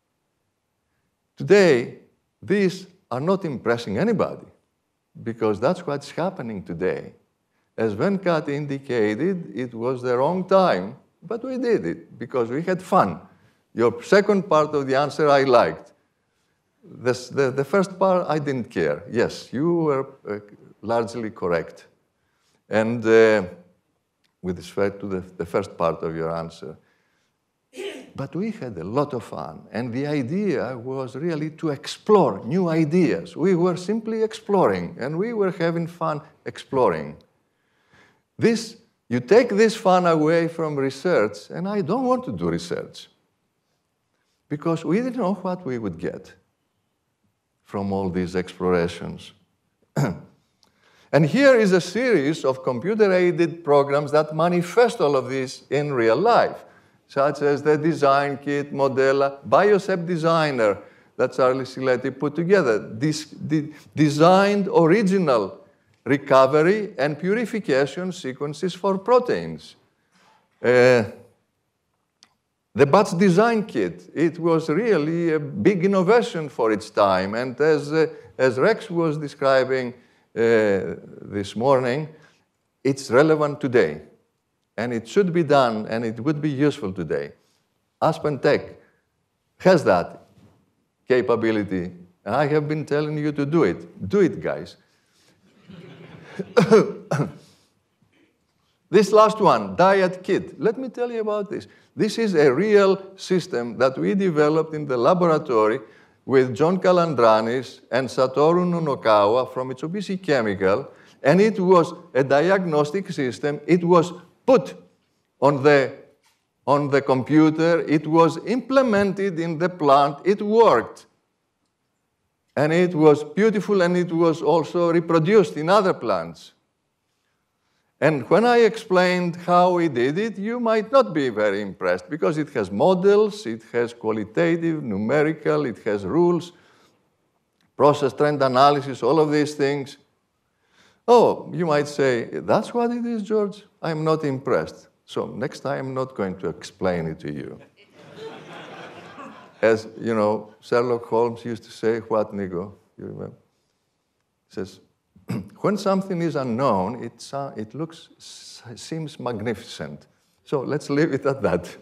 Today, these are not impressing anybody, because that's what's happening today. As Venkat indicated, it was the wrong time, but we did it because we had fun. Your second part of the answer I liked. The first part, I didn't care. Yes, you were largely correct. And with respect to the first part of your answer. But we had a lot of fun. And the idea was really to explore new ideas. We were simply exploring, and we were having fun exploring. You take this fun away from research, and I don't want to do research, because we didn't know what we would get from all these explorations. And here is a series of computer-aided programs that manifest all of this in real life, such as the design kit, Modella, Biosep Designer that Charlie Siletti put together, designed original recovery and purification sequences for proteins. The batch design kit, it was really a big innovation for its time. And as Rex was describing this morning, it's relevant today. And it should be done, and it would be useful today. Aspen Tech has that capability. And I have been telling you to do it. Do it, guys. This last one, diet kit. Let me tell you about this. This is a real system that we developed in the laboratory with John Kalandranis and Satoru Nunokawa from Mitsubishi Chemical, and it was a diagnostic system. It was put on the computer. It was implemented in the plant. It worked. And it was beautiful, and it was also reproduced in other plants. And when I explained how we did it, you might not be very impressed, because it has models, it has qualitative, numerical, it has rules. process trend analysis, all of these things. Oh, you might say, that's what it is, George? I'm not impressed. So next time, I'm not going to explain it to you. As, you know, Sherlock Holmes used to say, what, Nico? You remember? He says, when something is unknown, it seems magnificent. So let's leave it at that.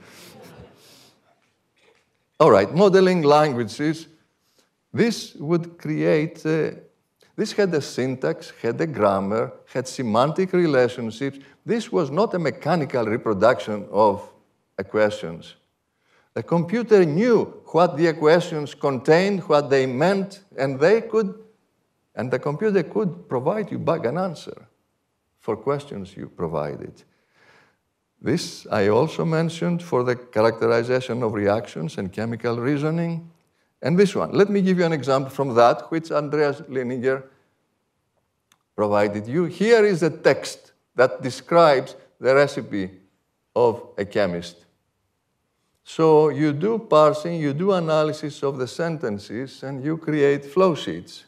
All right, modeling languages. This would create, this had a syntax, had a grammar, had semantic relationships. This was not a mechanical reproduction of equations. The computer knew what the equations contained, what they meant, and the computer could provide you back an answer for questions you provided. This I also mentioned for the characterization of reactions and chemical reasoning. And this one, let me give you an example from that, which Andreas Lininger provided you. Here is a text that describes the recipe of a chemist. So you do parsing, you do analysis of the sentences, and you create flow sheets.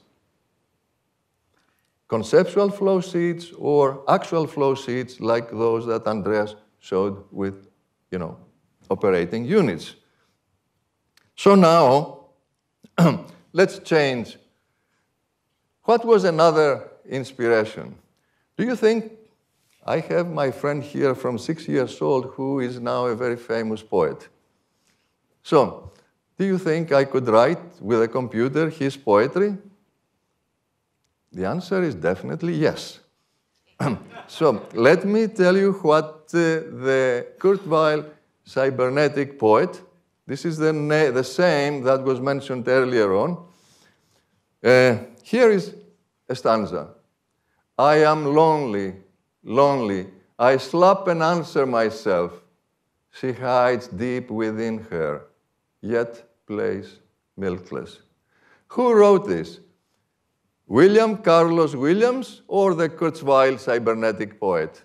Conceptual flow sheets or actual flow sheets like those that Andreas showed with, you know, operating units. So now, let's change. What was another inspiration? Do you think, I have my friend here from 6 years old who is now a very famous poet. So, do you think I could write with a computer his poetry? The answer is definitely yes. So, let me tell you what the Kurzweil cybernetic poet, this is the same that was mentioned earlier on. Here is a stanza. I am lonely, lonely. I slap and answer myself. She hides deep within her, yet plays milkless. Who wrote this? William Carlos Williams or the Kurzweil cybernetic poet?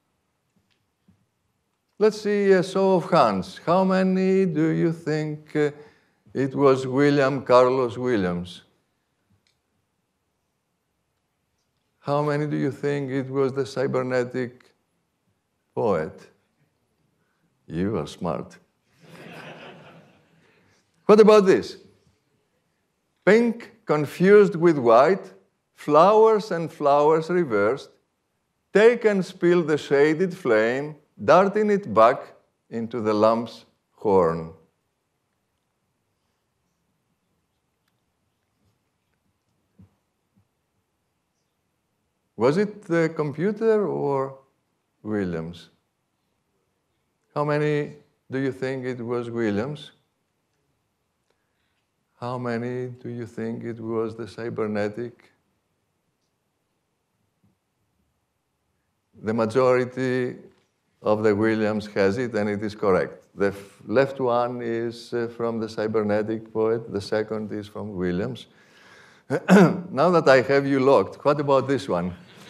Let's see a show of hands. How many do you think it was William Carlos Williams? How many do you think it was the cybernetic poet? You are smart. What about this? Pink confused with white, flowers and flowers reversed, take and spill the shaded flame, darting it back into the lamp's horn. Was it the computer or Williams? How many do you think it was Williams? How many do you think it was the cybernetic? The majority of the Williams has it, and it is correct. The left one is from the cybernetic poet. The second is from Williams. Now that I have you locked, what about this one?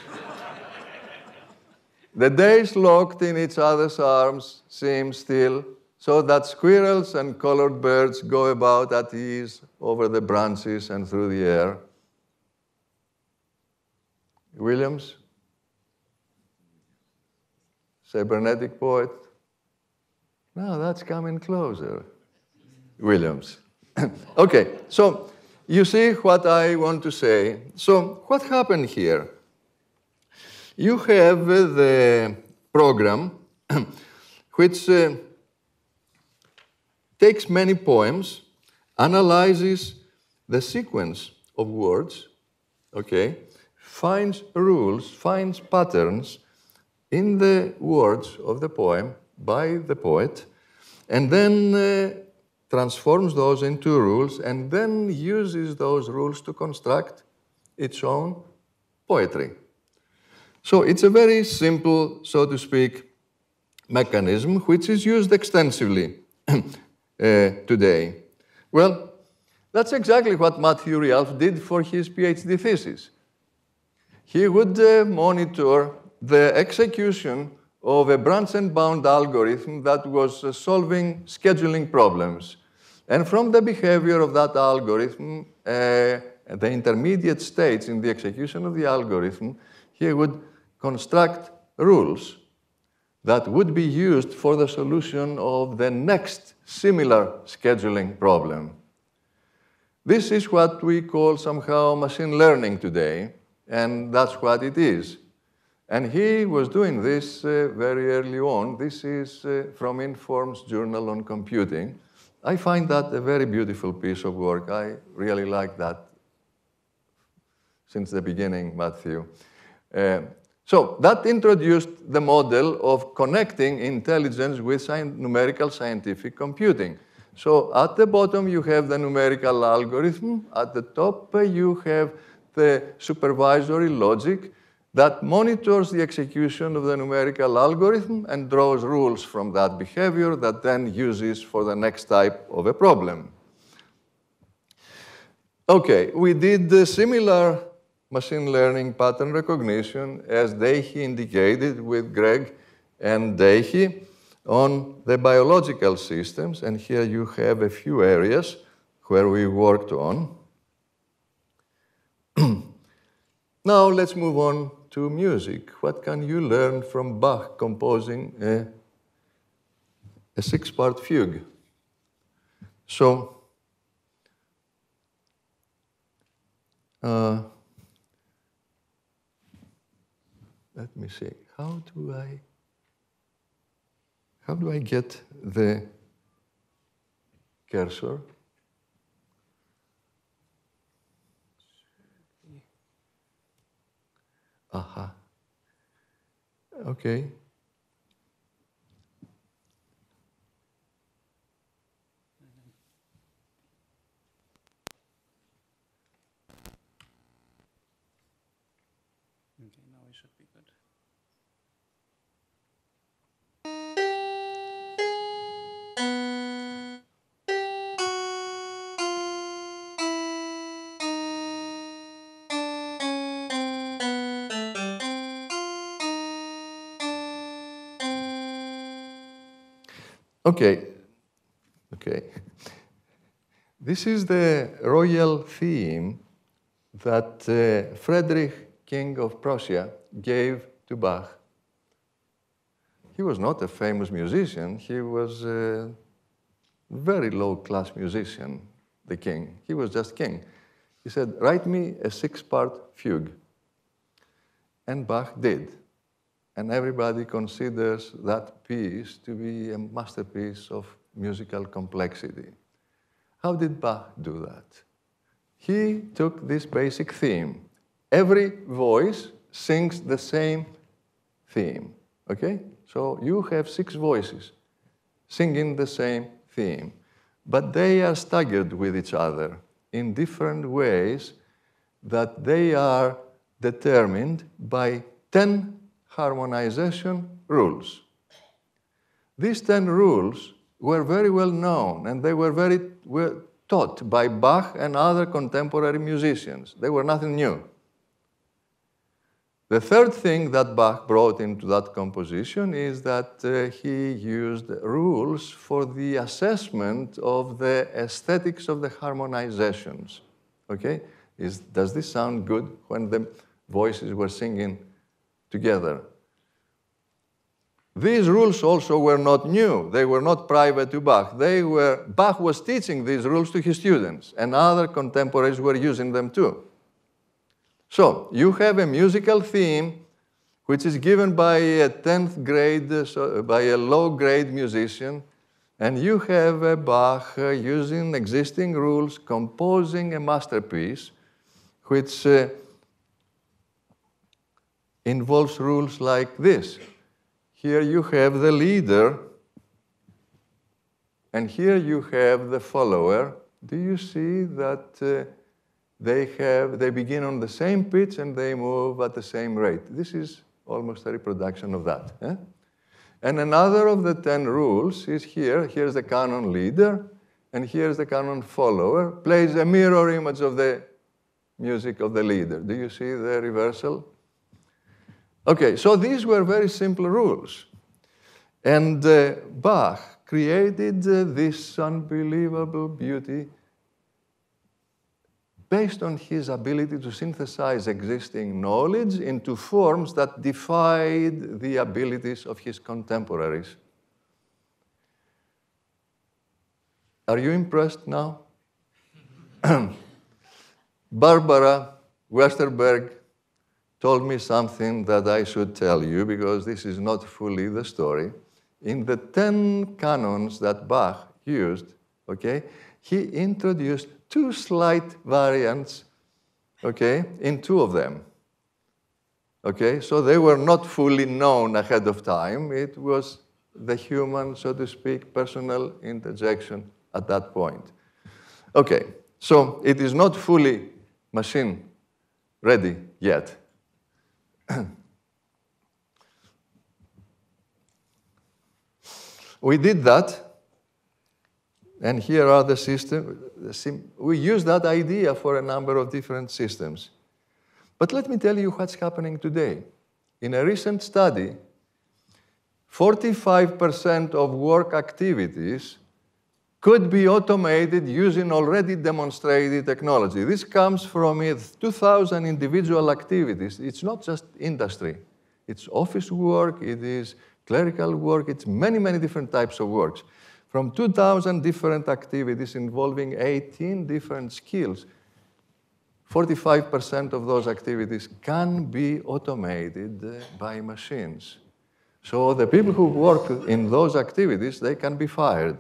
The days locked in each other's arms seem still, so that squirrels and colored birds go about at ease over the branches and through the air. Williams? Cybernetic poet? No, that's coming closer. Williams. Okay, so you see what I want to say. So what happened here? You have the program which takes many poems, analyzes the sequence of words, okay, finds rules, finds patterns in the words of the poem by the poet, and then transforms those into rules, and then uses those rules to construct its own poetry. So it's a very simple, so to speak, mechanism which is used extensively today. Well, that's exactly what Matthew Rialf did for his PhD thesis. He would monitor the execution of a branch and bound algorithm that was solving scheduling problems. And from the behavior of that algorithm, the intermediate states in the execution of the algorithm, he would construct rules that would be used for the solution of the next similar scheduling problem. This is what we call somehow machine learning today, and that's what it is. And he was doing this very early on. This is from Inform's Journal on Computing. I find that a very beautiful piece of work. I really like that since the beginning, Matthew. So that introduced the model of connecting intelligence with numerical scientific computing. So at the bottom, you have the numerical algorithm. At the top, you have the supervisory logic that monitors the execution of the numerical algorithm and draws rules from that behavior that then uses for the next type of a problem. Okay, we did the similar machine learning pattern recognition as Daihi indicated with Greg and Daihi on the biological systems. And here you have a few areas where we worked on. Now let's move on to music. What can you learn from Bach composing a 6-part fugue? So, let me see. How do I get the cursor? Aha. Okay. Okay, now it should be good. Okay. This is the royal theme that Friedrich, King of Prussia, gave to Bach. He was not a famous musician. He was a very low-class musician, the king. He was just king. He said, write me a 6-part fugue. And Bach did. And everybody considers that piece to be a masterpiece of musical complexity. How did Bach do that? He took this basic theme. Every voice sings the same theme, okay? So you have 6 voices singing the same theme, but they are staggered with each other in different ways that they are determined by 10 harmonization rules. These 10 rules were very well known, and they were taught by Bach and other contemporary musicians. They were nothing new. The third thing that Bach brought into that composition is that he used rules for the assessment of the aesthetics of the harmonizations. Okay? Does this sound good when the voices were singing together? These rules also were not new. They were not private to Bach. Bach was teaching these rules to his students, and other contemporaries were using them too. So you have a musical theme which is given by a 10th grade, by a low-grade musician, and you have Bach using existing rules, composing a masterpiece which involves rules like this. Here you have the leader, and here you have the follower. Do you see that they begin on the same pitch and they move at the same rate? This is almost a reproduction of that. Eh? And another of the 10 rules is here. Here's the canon leader, and here's the canon follower. Plays a mirror image of the music of the leader. Do you see the reversal? Okay, so these were very simple rules. And Bach created this unbelievable beauty based on his ability to synthesize existing knowledge into forms that defied the abilities of his contemporaries. Are you impressed now? Barbara Westerberg told me something that I should tell you, because this is not fully the story. In the 10 canons that Bach used, okay, he introduced 2 slight variants, okay, in 2 of them. Okay, so they were not fully known ahead of time. It was the human, so to speak, personal interjection at that point. Okay, so it is not fully machine ready yet. We did that, and here are the systems. We use that idea for a number of different systems. But let me tell you what's happening today. In a recent study, 45% of work activities could be automated using already demonstrated technology. This comes from 2,000 individual activities. It's not just industry. It's office work, it is clerical work, it's many, many different types of works. From 2,000 different activities involving 18 different skills, 45% of those activities can be automated by machines. So the people who work in those activities, they can be fired.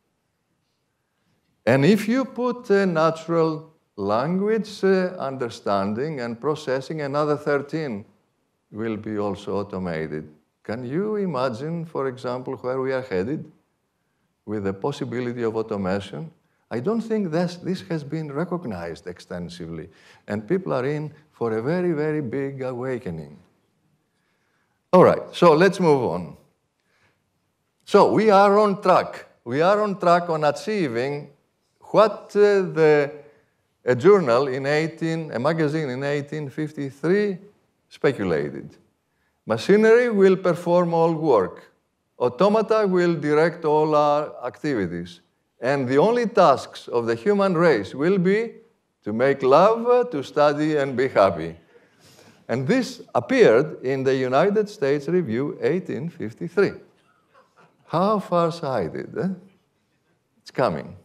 And if you put natural language understanding and processing, another 13 will be also automated. Can you imagine, for example, where we are headed with the possibility of automation? I don't think this has been recognized extensively, and people are in for a very, very big awakening. All right, so let's move on. So we are on track. We are on track on achieving what a journal in a magazine in 1853 speculated. Machinery will perform all work. Automata will direct all our activities. And the only tasks of the human race will be to make love, to study, and be happy. And this appeared in the United States Review, 1853. How far-sighted, eh? It's coming.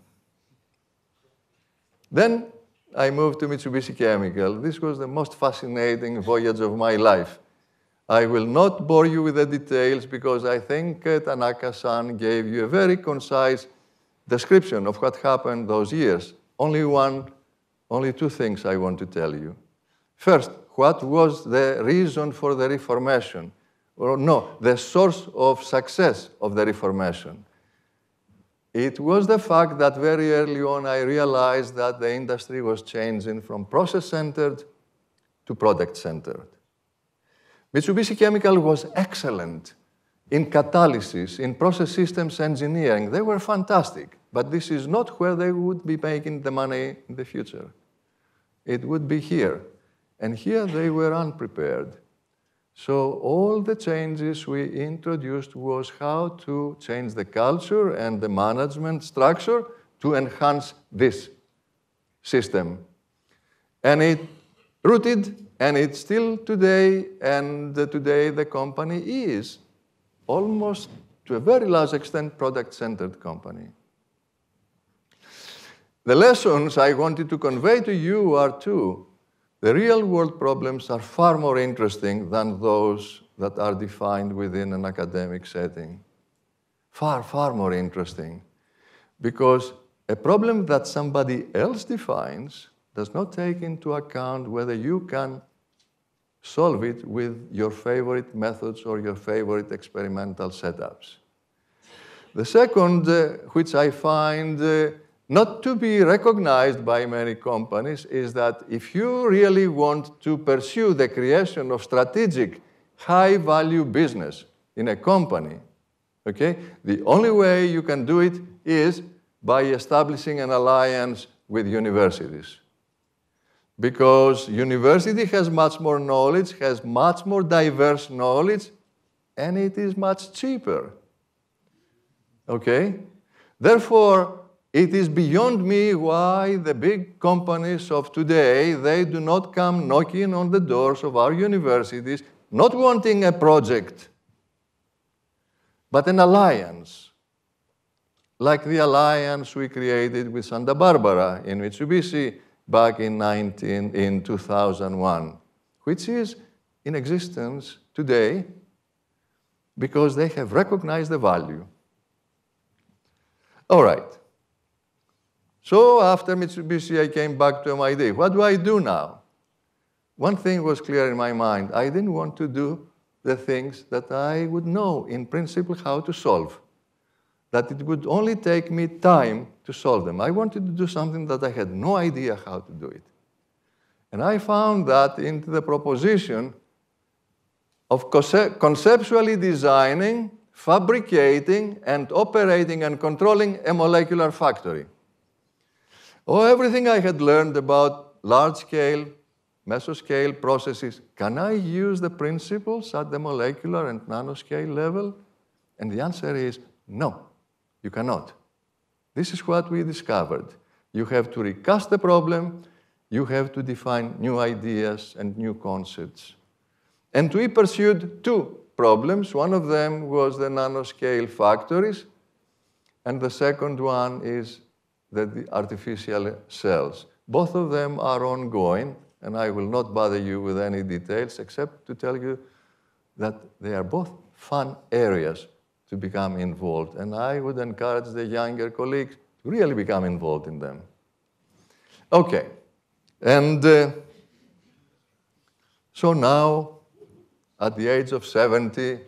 Then I moved to Mitsubishi Chemical. This was the most fascinating voyage of my life. I will not bore you with the details because I think Tanaka-san gave you a very concise description of what happened those years. Only 2 things I want to tell you. First, what was the reason for the Reformation? Or no, the source of success of the Reformation. It was the fact that very early on I realized that the industry was changing from process-centered to product-centered. Mitsubishi Chemical was excellent in catalysis, in process systems engineering. They were fantastic, but this is not where they would be making the money in the future. It would be here, and here they were unprepared. So all the changes we introduced was how to change the culture and the management structure to enhance this system. And it rooted, and it's still today, and today the company is almost to a very large extent product-centered company. The lessons I wanted to convey to you are 2. The real-world problems are far more interesting than those that are defined within an academic setting. Far, far more interesting. Because a problem that somebody else defines does not take into account whether you can solve it with your favorite methods or your favorite experimental setups. The second, which I find not to be recognized by many companies, is that if you really want to pursue the creation of strategic, high-value business in a company, okay, the only way you can do it is by establishing an alliance with universities. Because university has much more knowledge, has much more diverse knowledge, and it is much cheaper. Okay? Therefore, It is beyond me why the big companies of today, they do not come knocking on the doors of our universities, not wanting a project, but an alliance, like the alliance we created with Santa Barbara in Mitsubishi back in 2001, which is in existence today because they have recognized the value. All right. So after Mitsubishi, I came back to MIT. What do I do now? One thing was clear in my mind. I didn't want to do the things that I would know in principle how to solve, that it would only take me time to solve them. I wanted to do something that I had no idea how to do it. And I found that into the proposition of conceptually designing, fabricating, and operating and controlling a molecular factory. Oh, everything I had learned about large-scale, mesoscale processes, can I use the principles at the molecular and nanoscale level? And the answer is no, you cannot. This is what we discovered. You have to recast the problem, you have to define new ideas and new concepts. And we pursued two problems. One of them was the nanoscale factories, and the second one is the artificial cells. Both of them are ongoing, and I will not bother you with any details except to tell you that they are both fun areas to become involved, and I would encourage the younger colleagues to really become involved in them. Okay, and so now, at the age of 70,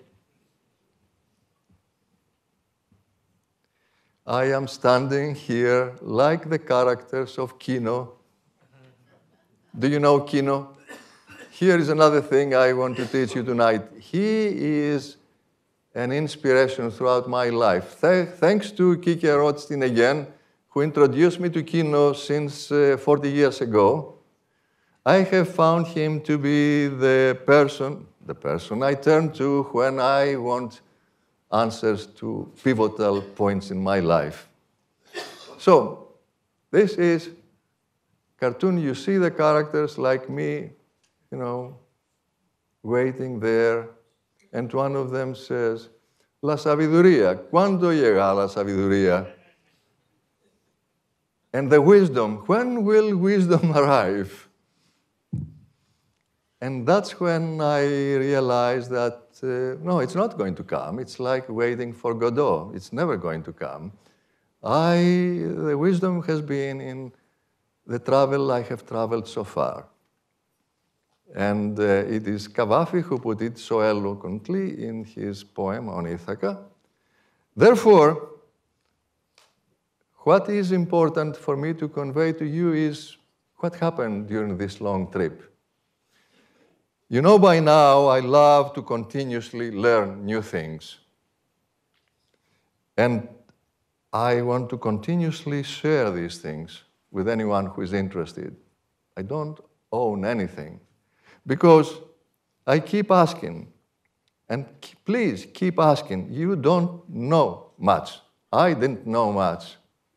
I am standing here like the characters of Kino. Do you know Kino? Here is another thing I want to teach you tonight. He is an inspiration throughout my life. Thanks to Kike Rothstein again, who introduced me to Kino since 40 years ago. I have found him to be the person I turn to when I want answers to pivotal points in my life. So, this is cartoon. You see the characters like me, you know, waiting there, and one of them says, La sabiduría, ¿cuándo llega la sabiduría? And the wisdom, when will wisdom arrive? And that's when I realized that, no, it's not going to come. It's like waiting for Godot. It's never going to come. The wisdom has been in the travel I have traveled so far. And it is Cavafy who put it so eloquently in his poem on Ithaca. Therefore, what is important for me to convey to you is what happened during this long trip. You know by now, I love to continuously learn new things. And I want to continuously share these things with anyone who is interested. I don't own anything. Because I keep asking, and please keep asking. You don't know much. I didn't know much.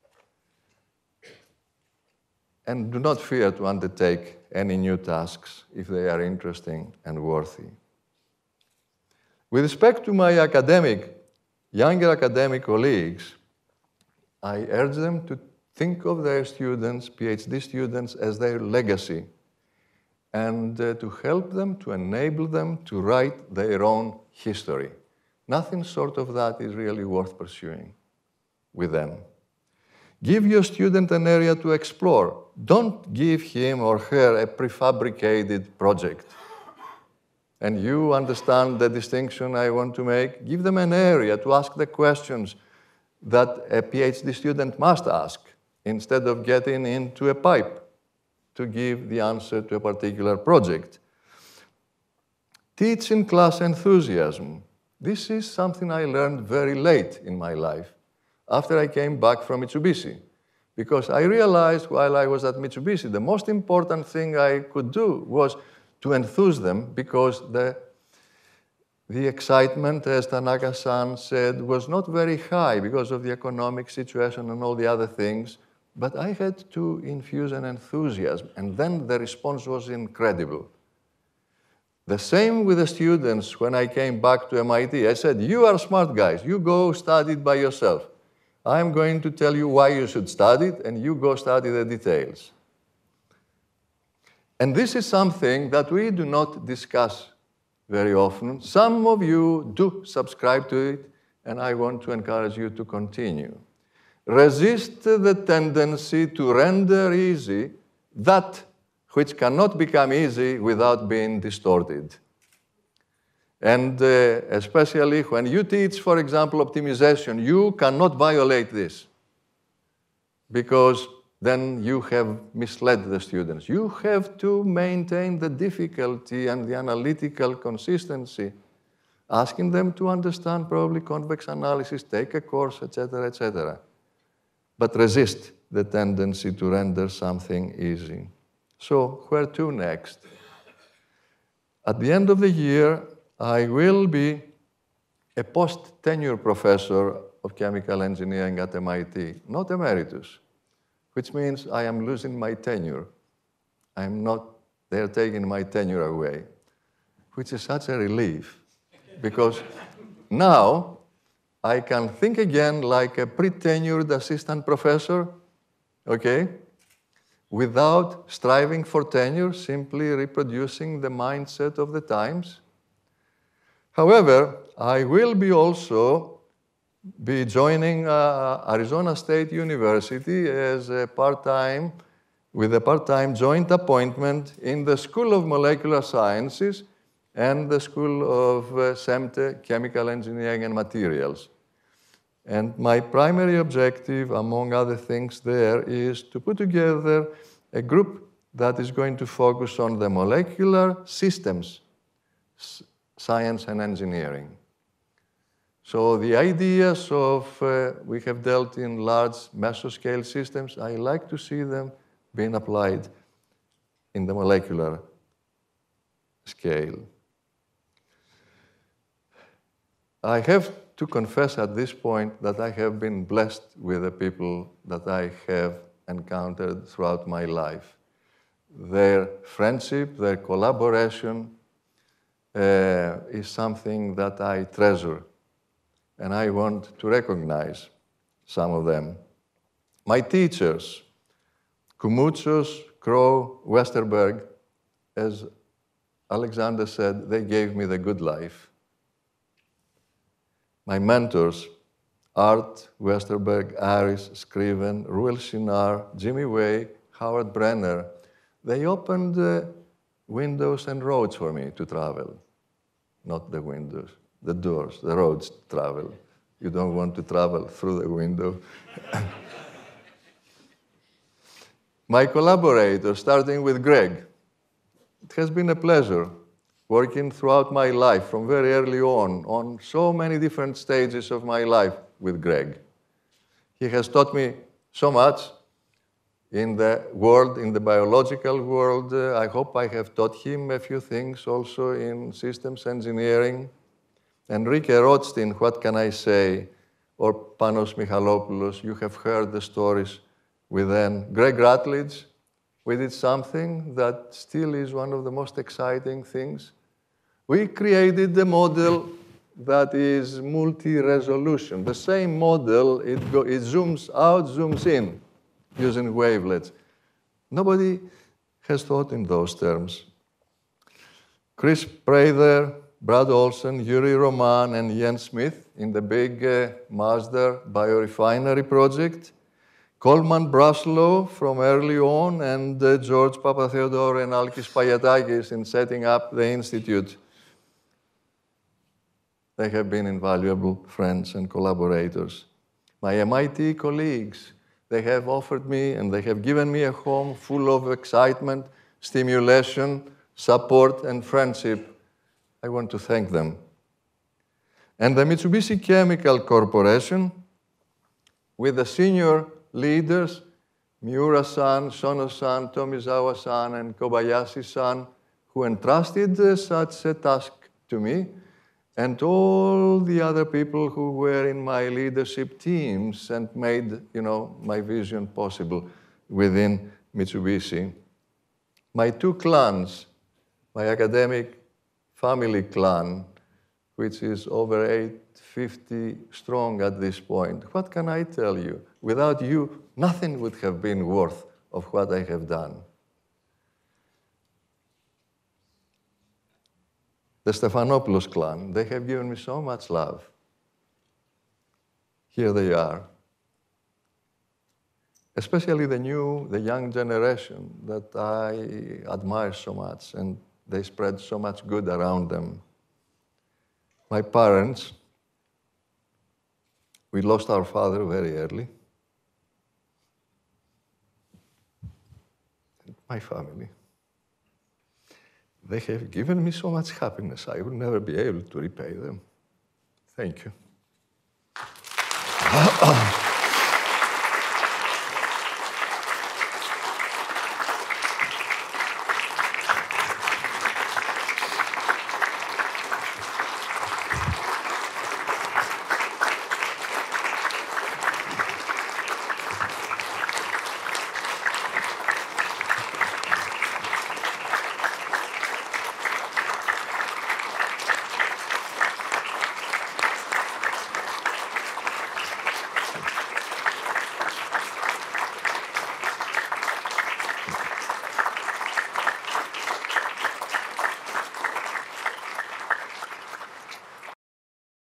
And do not fear to undertake any new tasks if they are interesting and worthy. With respect to my younger academic colleagues, I urge them to think of their students, PhD students, as their legacy, and to help them, to enable them to write their own history. Nothing short of that is really worth pursuing with them. Give your student an area to explore. Don't give him or her a prefabricated project. And you understand the distinction I want to make? Give them an area to ask the questions that a PhD student must ask, instead of getting into a pipe to give the answer to a particular project. Teach in class enthusiasm. This is something I learned very late in my life, after I came back from Mitsubishi. Because I realized while I was at Mitsubishi, the most important thing I could do was to enthuse them, because The excitement, as Tanaka-san said, was not very high because of the economic situation and all the other things, but I had to infuse an enthusiasm, and then the response was incredible. The same with the students when I came back to MIT. I said, you are smart guys, you go study it by yourself. I'm going to tell you why you should study it, and you go study the details. And this is something that we do not discuss very often. Some of you do subscribe to it, and I want to encourage you to continue. Resist the tendency to render easy that which cannot become easy without being distorted. And especially when you teach, for example, optimization, you cannot violate this because then you have misled the students. You have to maintain the difficulty and the analytical consistency, asking them to understand probably convex analysis, take a course, etc., etc. But resist the tendency to render something easy. So where to next? At the end of the year, I will be a post-tenure professor of chemical engineering at MIT, not emeritus, which means I am losing my tenure. I'm not, they're taking my tenure away, which is such a relief, because now I can think again like a pre-tenured assistant professor, okay, without striving for tenure, simply reproducing the mindset of the times. However, I will be also be joining Arizona State University as a part-time, with a part-time joint appointment in the School of Molecular Sciences and the School of CEMTE, Chemical Engineering and Materials. And my primary objective, among other things there, is to put together a group that is going to focus on the molecular systems, science and engineering. So the ideas of, we have dealt in large mesoscale systems, I like to see them being applied in the molecular scale. I have to confess at this point that I have been blessed with the people that I have encountered throughout my life. Their friendship, their collaboration is something that I treasure, and I want to recognize some of them. My teachers, Koumoutsos, Crow, Westerberg, as Alexander said, they gave me the good life. My mentors, Art, Westerberg, Aris, Scriven, Ruel Shinar, Jimmy Way, Howard Brenner, they opened windows and roads for me to travel. Not the windows, the doors, the roads to travel. You don't want to travel through the window. My collaborators, starting with Greg, it has been a pleasure working throughout my life from very early on so many different stages of my life with Greg. He has taught me so much in the world, in the biological world. I hope I have taught him a few things also in systems engineering. Enrique Rothstein, what can I say? Or Panos Michalopoulos, you have heard the stories with them. Greg Rutledge, we did something that still is one of the most exciting things. We created a model that is multi-resolution. The same model, it zooms out, zooms in, using wavelets. Nobody has thought in those terms. Chris Prather, Brad Olsen, Yuri Roman, and Jens Smith in the big Mazda biorefinery project. Coleman Braslow from early on, and George Papatheodorou and Alkis Payatakis in setting up the institute. They have been invaluable friends and collaborators. My MIT colleagues, they have offered me and they have given me a home full of excitement, stimulation, support, and friendship. I want to thank them. And the Mitsubishi Chemical Corporation, with the senior leaders, Miura-san, Sono-san, Tomizawa-san, and Kobayashi-san, who entrusted such a task to me, and all the other people who were in my leadership teams and made, my vision possible within Mitsubishi. My two clans, my academic family clan, which is over 850 strong at this point. What can I tell you? Without you, nothing would have been worth of what I have done. The Stephanopoulos clan, they have given me so much love. Here they are. Especially the young generation that I admire so much, and they spread so much good around them. My parents, we lost our father very early. And my family, they have given me so much happiness. I will never be able to repay them. Thank you.